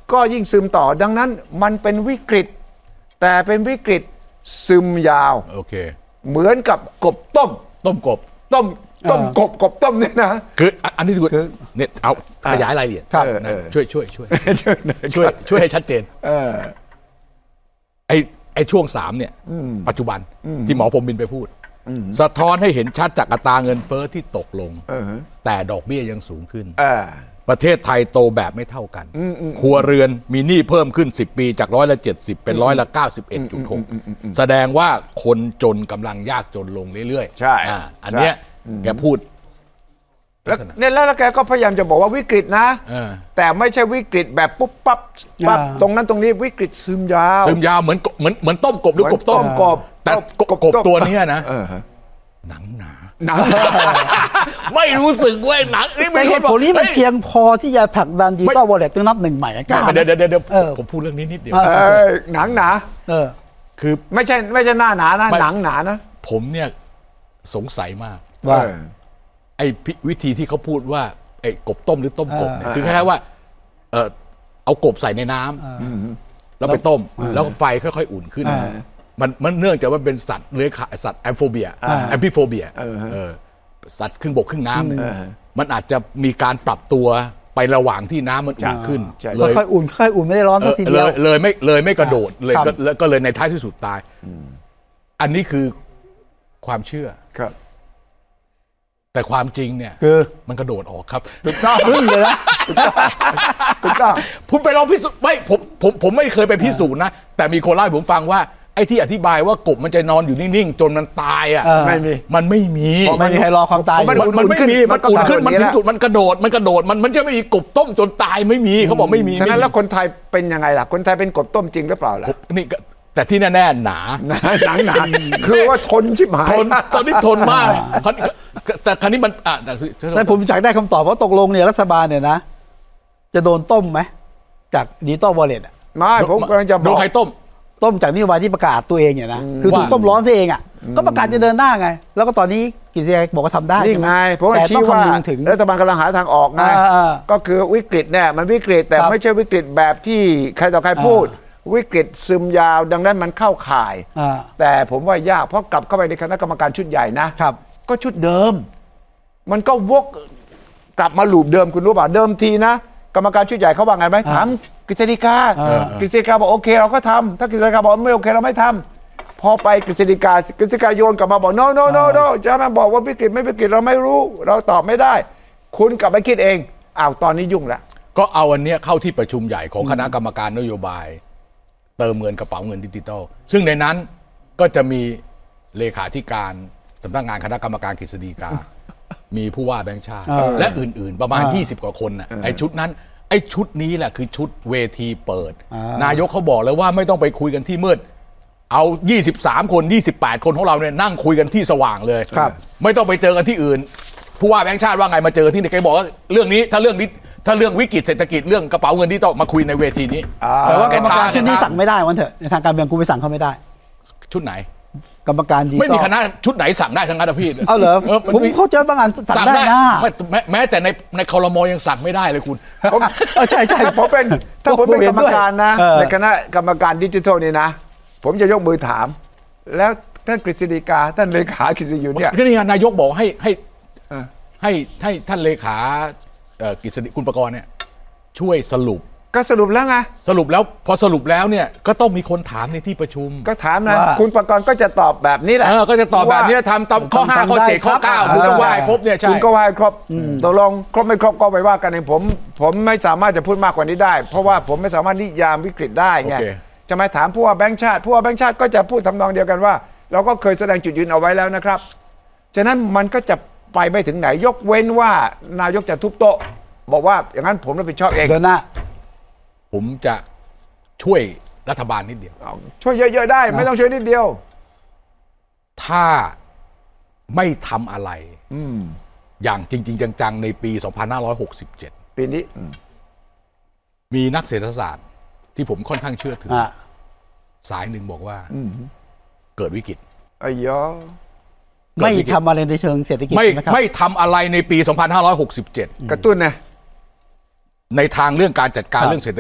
ก็ยิ่งซึมต่อดังนั้นมันเป็นวิกฤตแต่เป็นวิกฤตซึมยาวโอเคเหมือนกับกบต้มต้มกบต้มต้มกบกบต้มเนี่ยนะคืออันนี้คือเนี่ยเอาขยายรายละเอียดช่วยช่วยช่วยช่วยช่วยให้ชัดเจนไอ้ไอ้ช่วงสามเนี่ยปัจจุบันที่หมอพรหมินทร์ไปพูดสะท้อนให้เห็นชัดจากอัตราเงินเฟ้อที่ตกลงแต่ดอกเบี้ยยังสูงขึ้นประเทศไทยโตแบบไม่เท่ากันครัวเรือนมีหนี้เพิ่มขึ้นสิบปีจากร้อยละเจ็ดสิบเป็นร้อยละเก้าสิบเอ็ดจุดหกแสดงว่าคนจนกำลังยากจนลงเรื่อยๆใช่อันเนี้ยแกพูดเนี่ยแล้วแกก็พยายามจะบอกว่าวิกฤตนะแต่ไม่ใช่วิกฤตแบบปุ๊บปั๊บปั๊บตรงนั้นตรงนี้วิกฤตซึมยาวซึมยาวเหมือนเหมือนเหมือนต้มกบหรือกบต้มกบแต่กบตัวนี้นะหนังหนาหนังไม่รู้สึกเว้ยหนังนี่แต่เหตุผลนี้มันเพียงพอที่จะผลักดันดิจิตอลวอลเล็ตต้องนับหนึ่งใหม่กล้าเดี๋ยวเดี๋ยวเดี๋ยวผมพูดเรื่องนี้นิดเดียวหนังหนาคือไม่ใช่ไม่ใช่หน้าหนานะหนังหนานะผมเนี่ยสงสัยมากว่าไอ้วิธีที่เขาพูดว่าไอ้กบต้มหรือต้มกบเนี่ยคือคล้ายๆว่าเออเอากบใส่ในน้ำแล้วไปต้มแล้วไฟค่อยๆอุ่นขึ้นมันมันเนื่องจากว่าเป็นสัตว์เลื้อยคลานสัตว์แอมโฟเบียแอมพิโฟเบียสัตว์ครึ่งบกครึ่งน้ำเนี่ยมันอาจจะมีการปรับตัวไประหว่างที่น้ำมันอุ่นขึ้นเลยค่อยอุ่นค่อยอุ่นไม่ได้ร้อนสักทีเดียวเลยไม่เลยไม่กระโดดเลยก็เลยในท้ายที่สุดตายอันนี้คือความเชื่อครับแต่ความจริงเนี่ยคือมันกระโดดออกครับถูกต้องเลยนะถูกต้องผมไปลองพิสูจน์ไม่ผมผมผมไม่เคยไปพิสูจน์นะแต่มีคนเล่าให้ผมฟังว่าไอ้ที่อธิบายว่ากบมันจะนอนอยู่นิ่งๆจนมันตายอ่ะไม่มีมันไม่มีไม่มีใครรอความตายมันมันไม่มีมันอุ่นขึ้นมันถึงจุดมันกระโดดมันกระโดดมันมันจะไม่มีกบต้มจนตายไม่มีเขาบอกไม่มีฉะนั้นแล้วคนไทยเป็นยังไงล่ะคนไทยเป็นกบต้มจริงหรือเปล่าล่ะนี่แต่ที่แน่ๆหนาหนาหนาคือว่าทนชิบหายทนตอนนี้ทนมากแต่ครั้นี้มันอ่ะแต่ผมอยากได้คำตอบว่าตกลงเนี่ยรัฐบาลเนี่ยนะจะโดนต้มไหมจากดิจิตอลวอลเล็ตอ่ะไม่ผมกำลังจะบอกโดนใครต้มต้มจากนโยบายที่ประกาศตัวเองเนี่ยนะคือถูกต้มร้อนซะเองอ่ะก็ประกาศจะเดินหน้าไงแล้วก็ตอนนี้กิจการบอกว่าทำได้นี่ไงเพราะว่าชี้ว่ารัฐบาลกำลังหาทางออกไงก็คือวิกฤตเนี่ยมันวิกฤตแต่ไม่ใช่วิกฤตแบบที่ใครต่อใครพูดวิกฤตซึมยาวดังนั้นมันเข้าข่ายแต่ผมว่ายากเพราะกลับเข้าไปในคณะกรรมการชุดใหญ่นะครับก็ชุดเดิมมันก็วกกลับมาลูปเดิมคุณรู้ป่ะเดิมทีนะกรรมการชุดใหญ่เขาว่าไงไหมถามกฤษฎีกากฤษฎีกาบอกโอเคเราก็ทำถ้ากฤษฎีกาบอกไม่โอเคเราไม่ทำพอไปกฤษฎีกากฤษฎีกาโยนกลับมาบอก no no no no จะมาบอกว่าวิกฤตไม่วิกฤตเราไม่รู้เราตอบไม่ได้คุณกลับไปคิดเองอ้าวตอนนี้ยุ่งแล้วก็เอาอันเนี้ยเข้าที่ประชุมใหญ่ของคณะกรรมการนโยบายเติมเงินกระเป๋าเงินดิจิทัลซึ่งในนั้นก็จะมีเลขาธิการสำนักงานคณะกรรมการกฤษฎีกามีผู้ว่าแบงค์ชาติและอื่นๆประมาณยี่สิบกว่าคนน่ะไอ้ชุดนั้นไอ้ชุดนี้แหละคือชุดเวทีเปิดนายกเขาบอกแล้วว่าไม่ต้องไปคุยกันที่มืดเอายี่สิบสามคนยี่สิบแปดคนของเราเนี่ยนั่งคุยกันที่สว่างเลยไม่ต้องไปเจอกันที่อื่นผู้ว่าแบงค์ชาติว่าไงมาเจอที่นี่แกบอกว่าเรื่องนี้ถ้าเรื่องนี้ถ้าเรื่องวิกฤตเศรษฐกิจเรื่องกระเป๋าเงินที่ต้องมาคุยในเวทีนี้แต่ว่ากรรมการชุดนี้สั่งไม่ได้วันเถอะในทางการเมืองกูไปสั่งเขาไม่ได้ชุดไหนกรรมการไม่มีคณะชุดไหนสั่งได้ทั้งนั้นนะพี่เอาเหรอผมเข้าใจบางอันสั่งได้นะแม้แต่ในในครม.ยังสั่งไม่ได้เลยคุณใช่ใช่ผมเป็นถ้าผมเป็นกรรมการนะในคณะกรรมการดิจิทัลนี่นะผมจะยกมือถามแล้วท่านกฤษฎีกาท่านเลขากฤษฎีอยู่เนี่ยก็นี่นายกบอกให้ให้ให้ให้ท่านเลขากฤษฎีคุณประกรณ์เนี่ยช่วยสรุปก็สรุปแล้วไงสรุปแล้วพอสรุปแล้วเนี่ยก็ต้องมีคนถามในที่ประชุมก็ถามนะคุณประกรณ์ก็จะตอบแบบนี้แหละก็จะตอบแบบนี้ทำตามข้อห้าข้อเจ็ดข้อเก้าคุณก็ว่าให้ครบเนี่ยใช่คุณก็ว่าให้ครบตกลงครบไม่ครบก็ไปว่ากันเองผมผมไม่สามารถจะพูดมากกว่านี้ได้เพราะว่าผมไม่สามารถนิยามวิกฤตได้ไงจะมาถามผู้ว่าแบงค์ชาติผู้ว่าแบงค์ชาติก็จะพูดทำนองเดียวกันว่าเราก็เคยแสดงจุดยืนเอาไว้แล้วนะครับฉะนั้นมันก็จะไปไม่ถึงไหนยกเว้นว่านายกจะทุบโต๊ะบอกว่าอย่างนั้นผมรับผิดชอบเองเดินหน้าผมจะช่วยรัฐบาลนิดเดียวช่วยเยอะๆได้ไม่ต้องช่วยนิดเดียวถ้าไม่ทำอะไรอย่างจริงๆจังๆในปีสองพันห้าร้อยหกสิบเจ็ดปีนี้มีนักเศรษฐศาสตร์ที่ผมค่อนข้างเชื่อถือสายหนึ่งบอกว่าเกิดวิกฤตไอ้ยอไม่ทำอะไรในเชิงเศรษฐกิจไม่ไม่ทำอะไรในปีสองพันห้าร้อยหกสิบเจ็ดกระตุ้นนะในทางเรื่องการจัดการเรื่องเศรษฐกิจ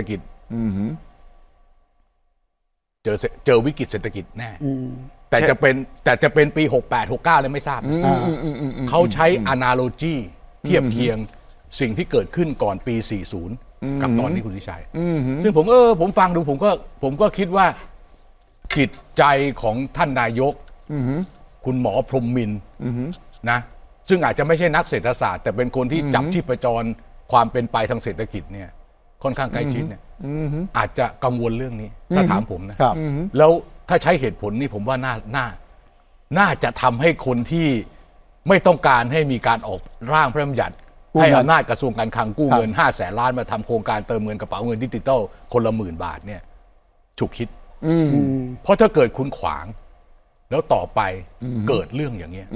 เจอเจอวิกฤตเศรษฐกิจแน่แต่จะเป็นแต่จะเป็นปีหกแปด หกเก้าเลยไม่ทราบเขาใช้ analogy เทียบเคียงสิ่งที่เกิดขึ้นก่อนปีสี่สิบกับตอนนี้คุณวิชัยซึ่งผมเออผมฟังดูผมก็ผมก็คิดว่าจิตใจของท่านนายกคุณหมอพรหมมินทร์นะซึ่งอาจจะไม่ใช่นักเศรษฐศาสตร์แต่เป็นคนที่จับชีพจรความเป็นไปทางเศรษฐกิจเนี่ยค่อนข้างใกล้ชิดเนี่ยอาจจะกังวลเรื่องนี้ถ้าถามผมนะแล้วถ้าใช้เหตุผลนี่ผมว่าน่าน่าน่าจะทำให้คนที่ไม่ต้องการให้มีการออกร่างพระราชบัญญัติให้อำนาจกระทรวงการคลังกู้เงินห้าแสนล้านมาทำโครงการเติมเงินกระเป๋าเงินดิจิตอลคนละหมื่นบาทเนี่ยฉุกคิดเพราะถ้าเกิดคุณขวางแล้วต่อไปเกิดเรื่องอย่างเงี้ย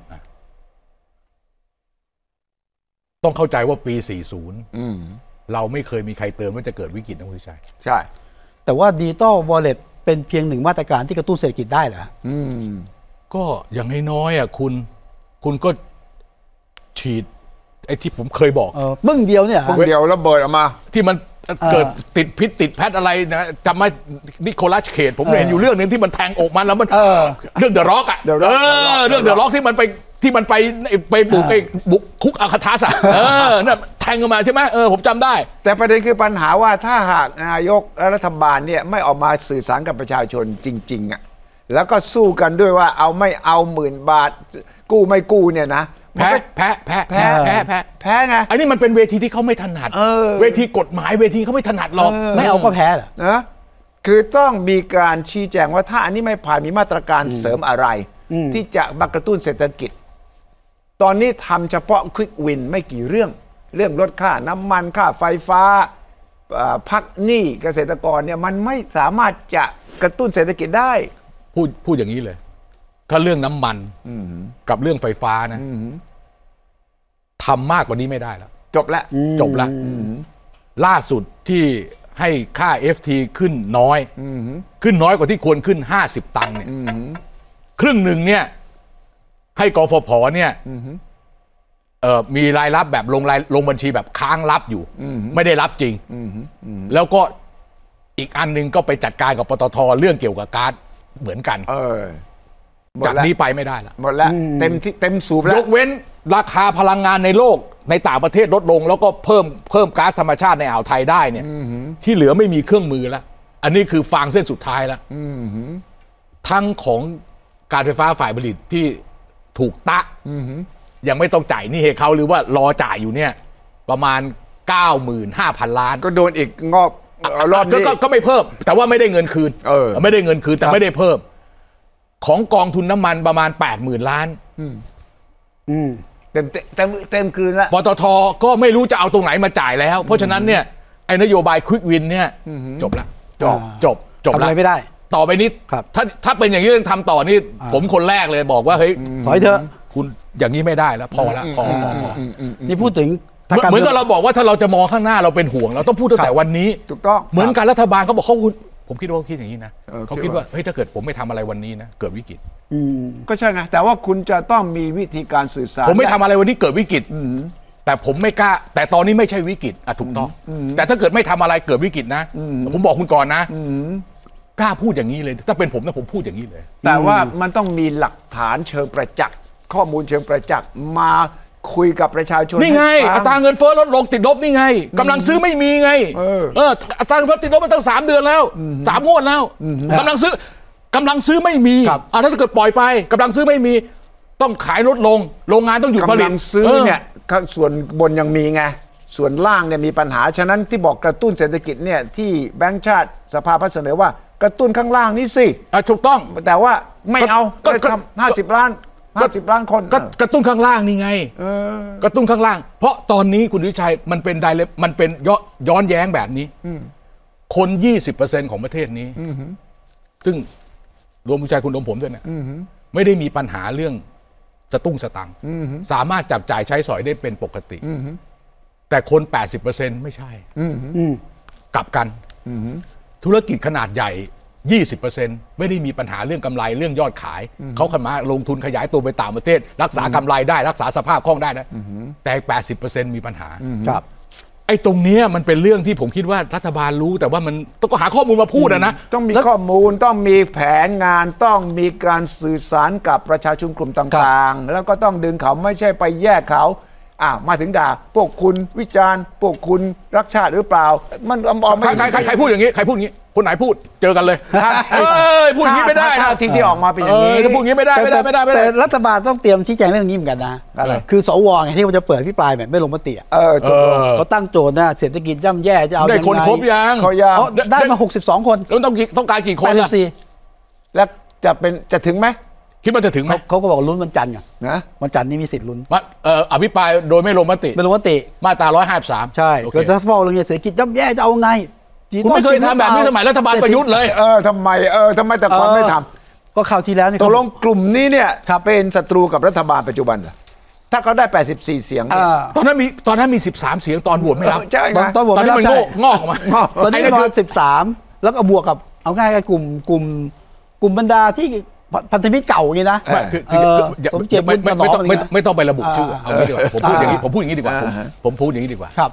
ต้องเข้าใจว่าปีสี่สิบเราไม่เคยมีใครเตือนว่าจะเกิดวิกฤตนะคุณชัยใช่แต่ว่าดิจิตอลวอลเล็ตเป็นเพียงหนึ่งมาตรการที่กระตุ้นเศรษฐกิจได้เหรอก็อย่างน้อยๆอ่ะคุณคุณก็ฉีดไอ้ที่ผมเคยบอกเออบึ้งเดียวเนี่ยบึ้งเดียวแล้วเบิดออกมาที่มันเกิดติดพิษติดแพทอะไรนะจำมานิโคลัสเคจผมเห็นอยู่เรื่องนึงที่มันแทงอกมันแล้วมันเรื่องเดอะร็อกอ่ะเรื่องเดอะร็อกที่มันไปที่มันไปไปบุกไอ้บุกคุกอาคาทัสอ่ะเออนั่นแทงออกมาใช่ไหมเออผมจำได้แต่ประเด็นคือปัญหาว่าถ้าหากนายกรัฐบาลเนี่ยไม่ออกมาสื่อสารกับประชาชนจริงๆอ่ะแล้วก็สู้กันด้วยว่าเอาไม่เอาหมื่นบาทกู้ไม่กู้เนี่ยนะแพ้แพ้แพ้แพ้แพ้แพ้แพ้ไงอันนี้มันเป็นเวทีที่เขาไม่ถนัดเวทีกฎหมายเวทีเขาไม่ถนัดหรอกไม่เอาก็แพ้เหรอนะคือต้องมีการชี้แจงว่าถ้าอันนี้ไม่ผ่านมีมาตรการเสริมอะไรที่จะมากระตุ้นเศรษฐกิจตอนนี้ทำเฉพาะควิกวินไม่กี่เรื่องเรื่องลดค่าน้ำมันค่าไฟฟ้าพักหนี้เกษตรกรเนี่ยมันไม่สามารถจะกระตุ้นเศรษฐกิจได้พูดพูดอย่างนี้เลยถ้าเรื่องน้ำมันกับเรื่องไฟฟ้านะทำมากกว่านี้ไม่ได้แล้วจบแล้วจบแล้วล่าสุดที่ให้ค่า เอฟ ที ขึ้นน้อยขึ้นน้อยกว่าที่ควรขึ้นห้าสิบตังค์เนี่ยครึ่งหนึ่งเนี่ยให้กฟผเนี่ยเอ่อมีรายรับแบบลงรายลงบัญชีแบบค้างรับอยู่ไม่ได้รับจริงแล้วก็อีกอันนึงก็ไปจัดการกับปตท.เรื่องเกี่ยวกับก๊าซเหมือนกันจากนี้ไปไม่ได้ละหมดแล้วเต็มที่เต็มสูบแล้วยกเว้นราคาพลังงานในโลกในต่างประเทศลดลงแล้วก็เพิ่มเพิ่มก๊าซธรรมชาติในอ่าวไทยได้เนี่ยที่เหลือไม่มีเครื่องมือแล้วอันนี้คือฟางเส้นสุดท้ายแล้วทั้งของการไฟฟ้าฝ่ายผลิตที่ถูกตะยังไม่ต้องจ่ายนี่ให้เขาหรือว่ารอจ่ายอยู่เนี่ยประมาณ เก้าหมื่นห้าพัน ล้านก็โดนอีกงอบรอบนี้ก็ไม่เพิ่มแต่ว่าไม่ได้เงินคืนเออไม่ได้เงินคืนแต่ไม่ได้เพิ่มของกองทุนน้ำมันประมาณ แปดหมื่น ล้านอืมเต็มเต็มเต็มคืนแล้วปตท.ก็ไม่รู้จะเอาตรงไหนมาจ่ายแล้วเพราะฉะนั้นเนี่ยไอ้นโยบายควิกวินเนี่ยจบแล้วจบจบจบแล้วทำอะไรไม่ได้ต่อไปนี้ถ้าถ้าเป็นอย่างนี้ต้องทำต่อนี่ผมคนแรกเลยบอกว่าเฮ้ยถอยเถอะคุณอย่างนี้ไม่ได้แล้วพอแล้วพอพอพอนี่พูดถึงเหมือนกับเราบอกว่าถ้าเราจะมองข้างหน้าเราเป็นห่วงเราต้องพูดตั้งแต่วันนี้ถูกต้องเหมือนการรัฐบาลเขาบอกเขาผมคิดว่าเขาคิดอย่างนี้นะเขาคิดว่าเฮ้ยถ้าเกิดผมไม่ทำอะไรวันนี้นะเกิดวิกฤตก็ใช่ไงแต่ว่าคุณจะต้องมีวิธีการสื่อสารผมไม่ทำอะไรวันนี้เกิดวิกฤตแต่ผมไม่กล้าแต่ตอนนี้ไม่ใช่วิกฤตอ่ะถูกต้องแต่ถ้าเกิดไม่ทำอะไรเกิดวิกฤตนะผมบอกคุณก่อนนะกล้าพูดอย่างนี้เลยถ้าเป็นผมนะผมพูดอย่างนี้เลยแต่ว่ามันต้องมีหลักฐานเชิงประจักษ์ข้อมูลเชิงประจักษ์มาคุยกับประชาชนนี่ไงอัตราเงินเฟ้อลดลงติดลบนี่ไงกำลังซื้อไม่มีไงเอออัตราเงินเฟ้อติดลบมาตั้งสามเดือนแล้วสามงวดแล้วกำลังซื้อกำลังซื้อไม่มีอ่าถ้าเกิดปล่อยไปกำลังซื้อไม่มีต้องขายลดลงโรงงานต้องหยุดผลิตกำลังซื้อเนี่ยส่วนบนยังมีไงส่วนล่างเนี่ยมีปัญหาฉะนั้นที่บอกกระตุ้นเศรษฐกิจเนี่ยที่แบงก์ชาติสภาพัฒน์เสนอว่ากระตุ้นข้างล่างนี่สิอ่ะถูกต้องแต่ว่าไม่เอาก็ทำห้าสิบล้านห้าสิบล้านคนก็กระตุ้นข้างล่างนี่ไงกระตุ้นข้างล่างเพราะตอนนี้คุณวิชัยมันเป็นไดเรกมันเป็นย้อนแย้งแบบนี้คน ยี่สิบเปอร์เซ็นต์ ของประเทศนี้ซึ่งรวมคุณชัยคุณอมผมด้วยเนี่ยไม่ได้มีปัญหาเรื่องสตุ้งสตังค์สามารถจับจ่ายใช้สอยได้เป็นปกติแต่คน แปดสิบเปอร์เซ็นต์ ไม่ใช่กลับกันธุรกิจขนาดใหญ่ ยี่สิบเปอร์เซ็นต์ ไม่ได้มีปัญหาเรื่องกำไรเรื่องยอดขายเขาขมาลงทุนขยายตัวไปต่างประเทศรักษากำไรได้รักษาสภาพคล่องได้นะแต่ แปดสิบเปอร์เซ็นต์ มีปัญหาครับไอ้ตรงเนี้ยมันเป็นเรื่องที่ผมคิดว่ารัฐบาลรู้แต่ว่ามันต้องหาข้อมูลมาพูดนะต้องมีข้อมูลต้องมีแผนงานต้องมีการสื่อสารกับประชาชนกลุ่มต่างๆแล้วก็ต้องดึงเขาไม่ใช่ไปแยกเขาอ่ะมาถึงด่าพวกคุณวิจารณ์พวกคุณรักชาติหรือเปล่ามันออกไม่ใครใครใครพูดอย่างนี้ใครพูดอย่างนี้คนไหนพูดเจอกันเลยเอ้ยพูดอย่างนี้ไม่ได้นะที่ที่ออกมาเป็นอย่างนี้ถ้าพูดอย่างนี้ไม่ได้ไม่ได้ไม่ได้แต่รัฐบาลต้องเตรียมชี้แจงเรื่องนี้เหมือนกันนะคือสวไงที่มันจะเปิดพิปรายแบบไม่ลงมติเออเขาตั้งโจทย์นะเศรษฐกิจย่ำแย่จะเอาได้คนครบยังเขายังได้มาหกสิบสองคนแล้วต้องต้องการกี่คนล่ะแล้วจะเป็นจะถึงไหมคิดว่าจะถึงไหมเขาก็บอกลุ้นวันจันทร์ไงนะวันจันทร์นี่มีสิทธิ์ลุ้นว่าเอ่ออภิปรายโดยไม่ลงมติไม่ลงมติมาตราหนึ่งร้อยห้าสิบสามใช่ก็จะฟ้องเรื่องเศรษฐกิจย่ำแย่จะเอาไงคุณไม่เคยทำแบบนี้สมัยรัฐบาลประยุทธ์เลยเออทำไมเออทำไมแต่ก่อนไม่ทำก็คราวที่แล้วนี่ตกลงกลุ่มนี้เนี่ยเป็นศัตรูกับรัฐบาลปัจจุบันเหรอถ้าเขาได้แปดสิบสี่เสียงตอนนั้นมีตอนนั้นมีสิบสามเสียงตอนโหวตไม่รับใช่ไงตอนโหวตไม่รับใช่งอกมาตอนนี้ประมาณสิบสามแล้วก็บวกกับเอาง่ายๆกลุ่มกลุ่มกลุ่มบรรดาที่พันธมิตรเก่าไงนะคือสมเกียรติไม่ไม่ต้องไม่ต้องไประบุชื่อเอางี้ดีกว่าผมพูดอย่างนี้ผมพูดอย่างนี้ดีกว่าผมพูดอย่างนี้ดีกว่าครับ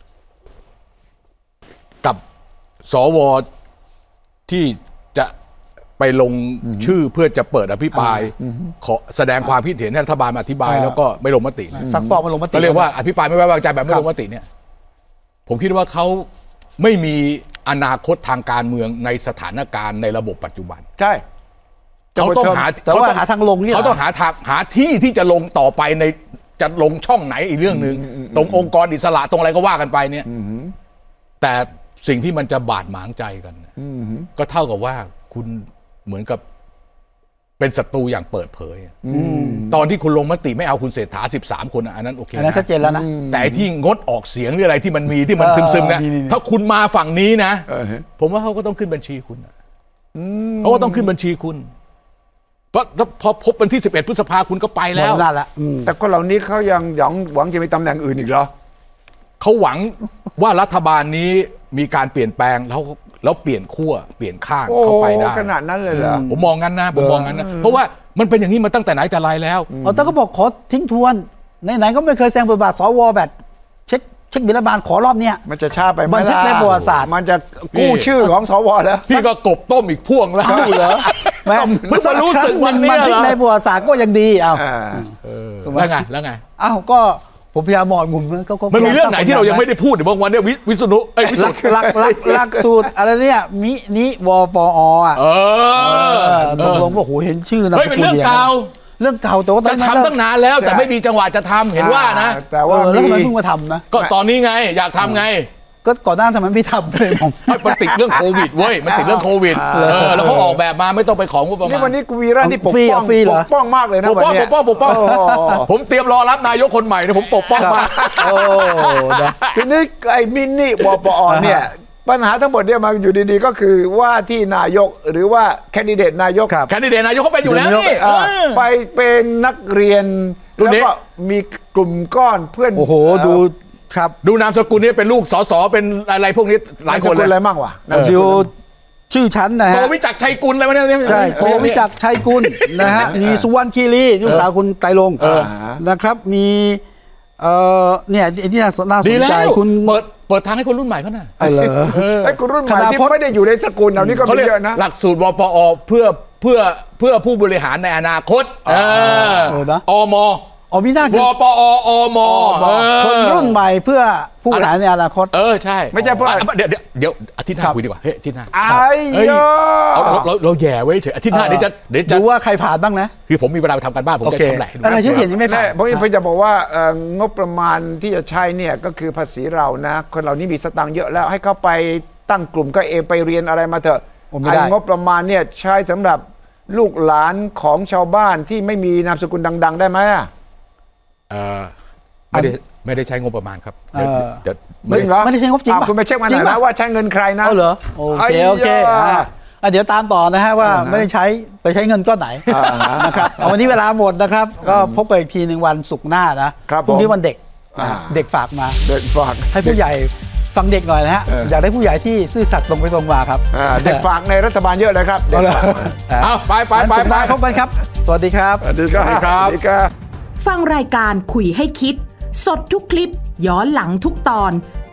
กับสวที่จะไปลงชื่อเพื่อจะเปิดอภิปรายขอแสดงความคิดเห็นให้รัฐบาลอธิบายแล้วก็ไม่ลงมติซักฟอกไม่ลงมติก็เรียกว่าอภิปรายไม่ไว้วางใจแบบไม่ลงมติเนี่ยผมคิดว่าเขาไม่มีอนาคตทางการเมืองในสถานการณ์ในระบบปัจจุบันใช่เขาต้องหาเขาต้องหาทางลงเขาต้องหาทางหาที่ที่จะลงต่อไปในจะลงช่องไหนอีกเรื่องหนึ่งตรงองค์กรอิสระตรงอะไรก็ว่ากันไปเนี่ยแต่สิ่งที่มันจะบาดหมางใจกันก็เท่ากับว่าคุณเหมือนกับเป็นศัตรูอย่างเปิดเผยตอนที่คุณลงมติไม่เอาคุณเศรษฐาสิบสามคนอันนั้นโอเคอันนั้นชัดเจนแล้วนะแต่ที่งดออกเสียงหรืออะไรที่มันมีที่มันซึมๆนะถ้าคุณมาฝั่งนี้นะผมว่าเขาก็ต้องขึ้นบัญชีคุณเขาก็ต้องขึ้นบัญชีคุณเพราะพอพบวันที่สิบเอ็ดพฤษภาคุณก็ไปแล้วแต่คนเหล่านี้เขายังหวังหวังจะมีตำแหน่งอื่นอีกเหรอเขาหวังว่ารัฐบาลนี้มีการเปลี่ยนแปลงแล้วแล้วเปลี่ยนขั้วเปลี่ยนข้างเข้าไปได้ขนาดนั้นเลยเหรอผมมองงั้นนะผมมองงั้นนะเพราะว่ามันเป็นอย่างนี้มาตั้งแต่ไหนแต่ไรแล้วเอาแต่ก็บอกขอทิ้งทวนไหนๆก็ไม่เคยแซงบทบาทสวแบบเช็คเช็คบิลรัฐบาลขอรอบเนี้ยมันจะช้าไปไหมล่ะบันทึกในประวัติศาสตร์มันจะกู้ชื่อของสวแล้วที่ก็กบต้มอีกพ่วงแล้วเหรอแม่เพิ่งรู้สึกวันนี้บันทึกในประวัติศาสตร์ก็ยังดีเอาแล้วไงแล้วไงอ้าวก็ผมพยายามมองมุมนั้นก็มันมีเรื่องไหนที่เรายังไม่ได้พูดบางวันเนี่ยวิษณุไอ้วิสุทธิ์หลักหลักหลักสูตรอะไรเนี่ยมินิวปออ่ะเออตกลงว่าโหเห็นชื่อนามสกุลเรื่องเก่าเรื่องเก่าแต่ว่าจะทำตั้งนานแล้วแต่ไม่มีจังหวะจะทำเห็นว่านะแต่ว่าแล้วทำไมเพิ่งมาทำนะก็ตอนนี้ไงอยากทำไงก็ก่อนหน้าทำไมไม่ทำเลยผมมันติดเรื่องโควิดเว้ยมันติดเรื่องโควิดแล้วเขาออกแบบมาไม่ต้องไปของงบประมาณนี่วันนี้กูวีระนี่ปกป้องปกป้องมากเลยนะวันนี้ปกป้องปกป้องผมเตรียมรอรับนายกคนใหม่นะผมปกป้องมากทีนี้ไอ้มินิวปอเนี่ยปัญหาทั้งหมดเนี่ยมาอยู่ดีๆก็คือว่าที่นายกหรือว่าแคนดิเดตนายกแคนดิเดตนายกเขาไปอยู่แล้วนี่ไปเป็นนักเรียนแล้วก็มีกลุ่มก้อนเพื่อนโอ้โหดูครับดูนามสกุลนี้เป็นลูกสสเป็นอะไรพวกนี้หลายคนเลยอะไรมั่งวะดูชื่อชั้นนะฮะโตวิจักรชัยกุลอะไรมาเนี่ยใช่โตวิจักรชัยกุลนะฮะมีสุวรรณคีรีลูกสาวคุณไตรรงค์นะครับมีเอ่อเนี่ยที่น่าสนใจคุณเปิดเปิดทางให้คนรุ่นใหม่เขาหน่อยไอ้เหรอไอ้คนรุ่นใหม่ที่ไม่ได้อยู่ในสกุลเหล่านี้ก็มีเยอะนะหลักสูตรวปอเพื่อเพื่อเพื่อผู้บริหารในอนาคตเอออมอ๋อมีหน้าวปออมคนรุ่นใหม่เพื่อผู้บริหารในอนาคตเออใช่ไม่ใช่เพื่อเดี๋ยวเดี๋ยวอาทิตย์หน้าคุยดีกว่าเฮ้ยอาทิตย์หน้าไอ้เนาะเราเราแย่ไว้เฉยอาทิตย์หน้าเดี๋ยวจะเดี๋ยวจะดูว่าใครผ่านบ้างนะคือผมมีเวลาไปทำการบ้านผมจะทำแหละอะไรที่เห็นยังไม่ผ่านผมเพิ่งจะบอกว่างบประมาณที่จะใช้เนี่ยก็คือภาษีเรานะคนเหล่านี้มีสตางค์เยอะแล้วให้เขาไปตั้งกลุ่มก็เองไปเรียนอะไรมาเถอะไอ้งบประมาณเนี่ยใช้สำหรับลูกหลานของชาวบ้านที่ไม่มีนามสกุลดังๆได้ไหมอ่ะเออไม่ได้ไม่ได้ใช้งบประมาณครับเดี๋ยวไม่ได้ใช้งบจริงป่ะคุณไปเช็คมาหน่อยนะว่าใช้เงินใครนะเหรอโอเคโอเคเดี๋ยวตามต่อนะฮะว่าไม่ได้ใช้ไปใช้เงินก้อนไหนนะครับวันนี้เวลาหมดนะครับก็พบกันอีกทีหนึ่งวันศุกร์หน้านะพรุ่งนี้วันเด็กเด็กฝากมาเด็กฝากให้ผู้ใหญ่ฟังเด็กหน่อยนะฮะอยากได้ผู้ใหญ่ที่ซื่อสัตย์ตรงไปตรงมาครับเด็กฝากในรัฐบาลเยอะเลยครับเอาไปไปไปไปพบกันครับสวัสดีครับสวัสดีครับฟังรายการคุยให้คิดสดทุกคลิปย้อนหลังทุกตอน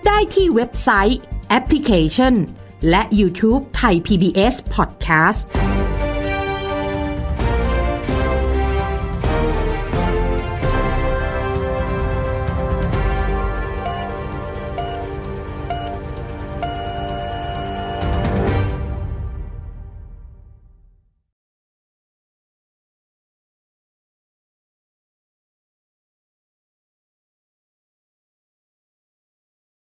ได้ที่เว็บไซต์แอปพลิเคชันและ YouTube ไทย พี บี เอส Podcast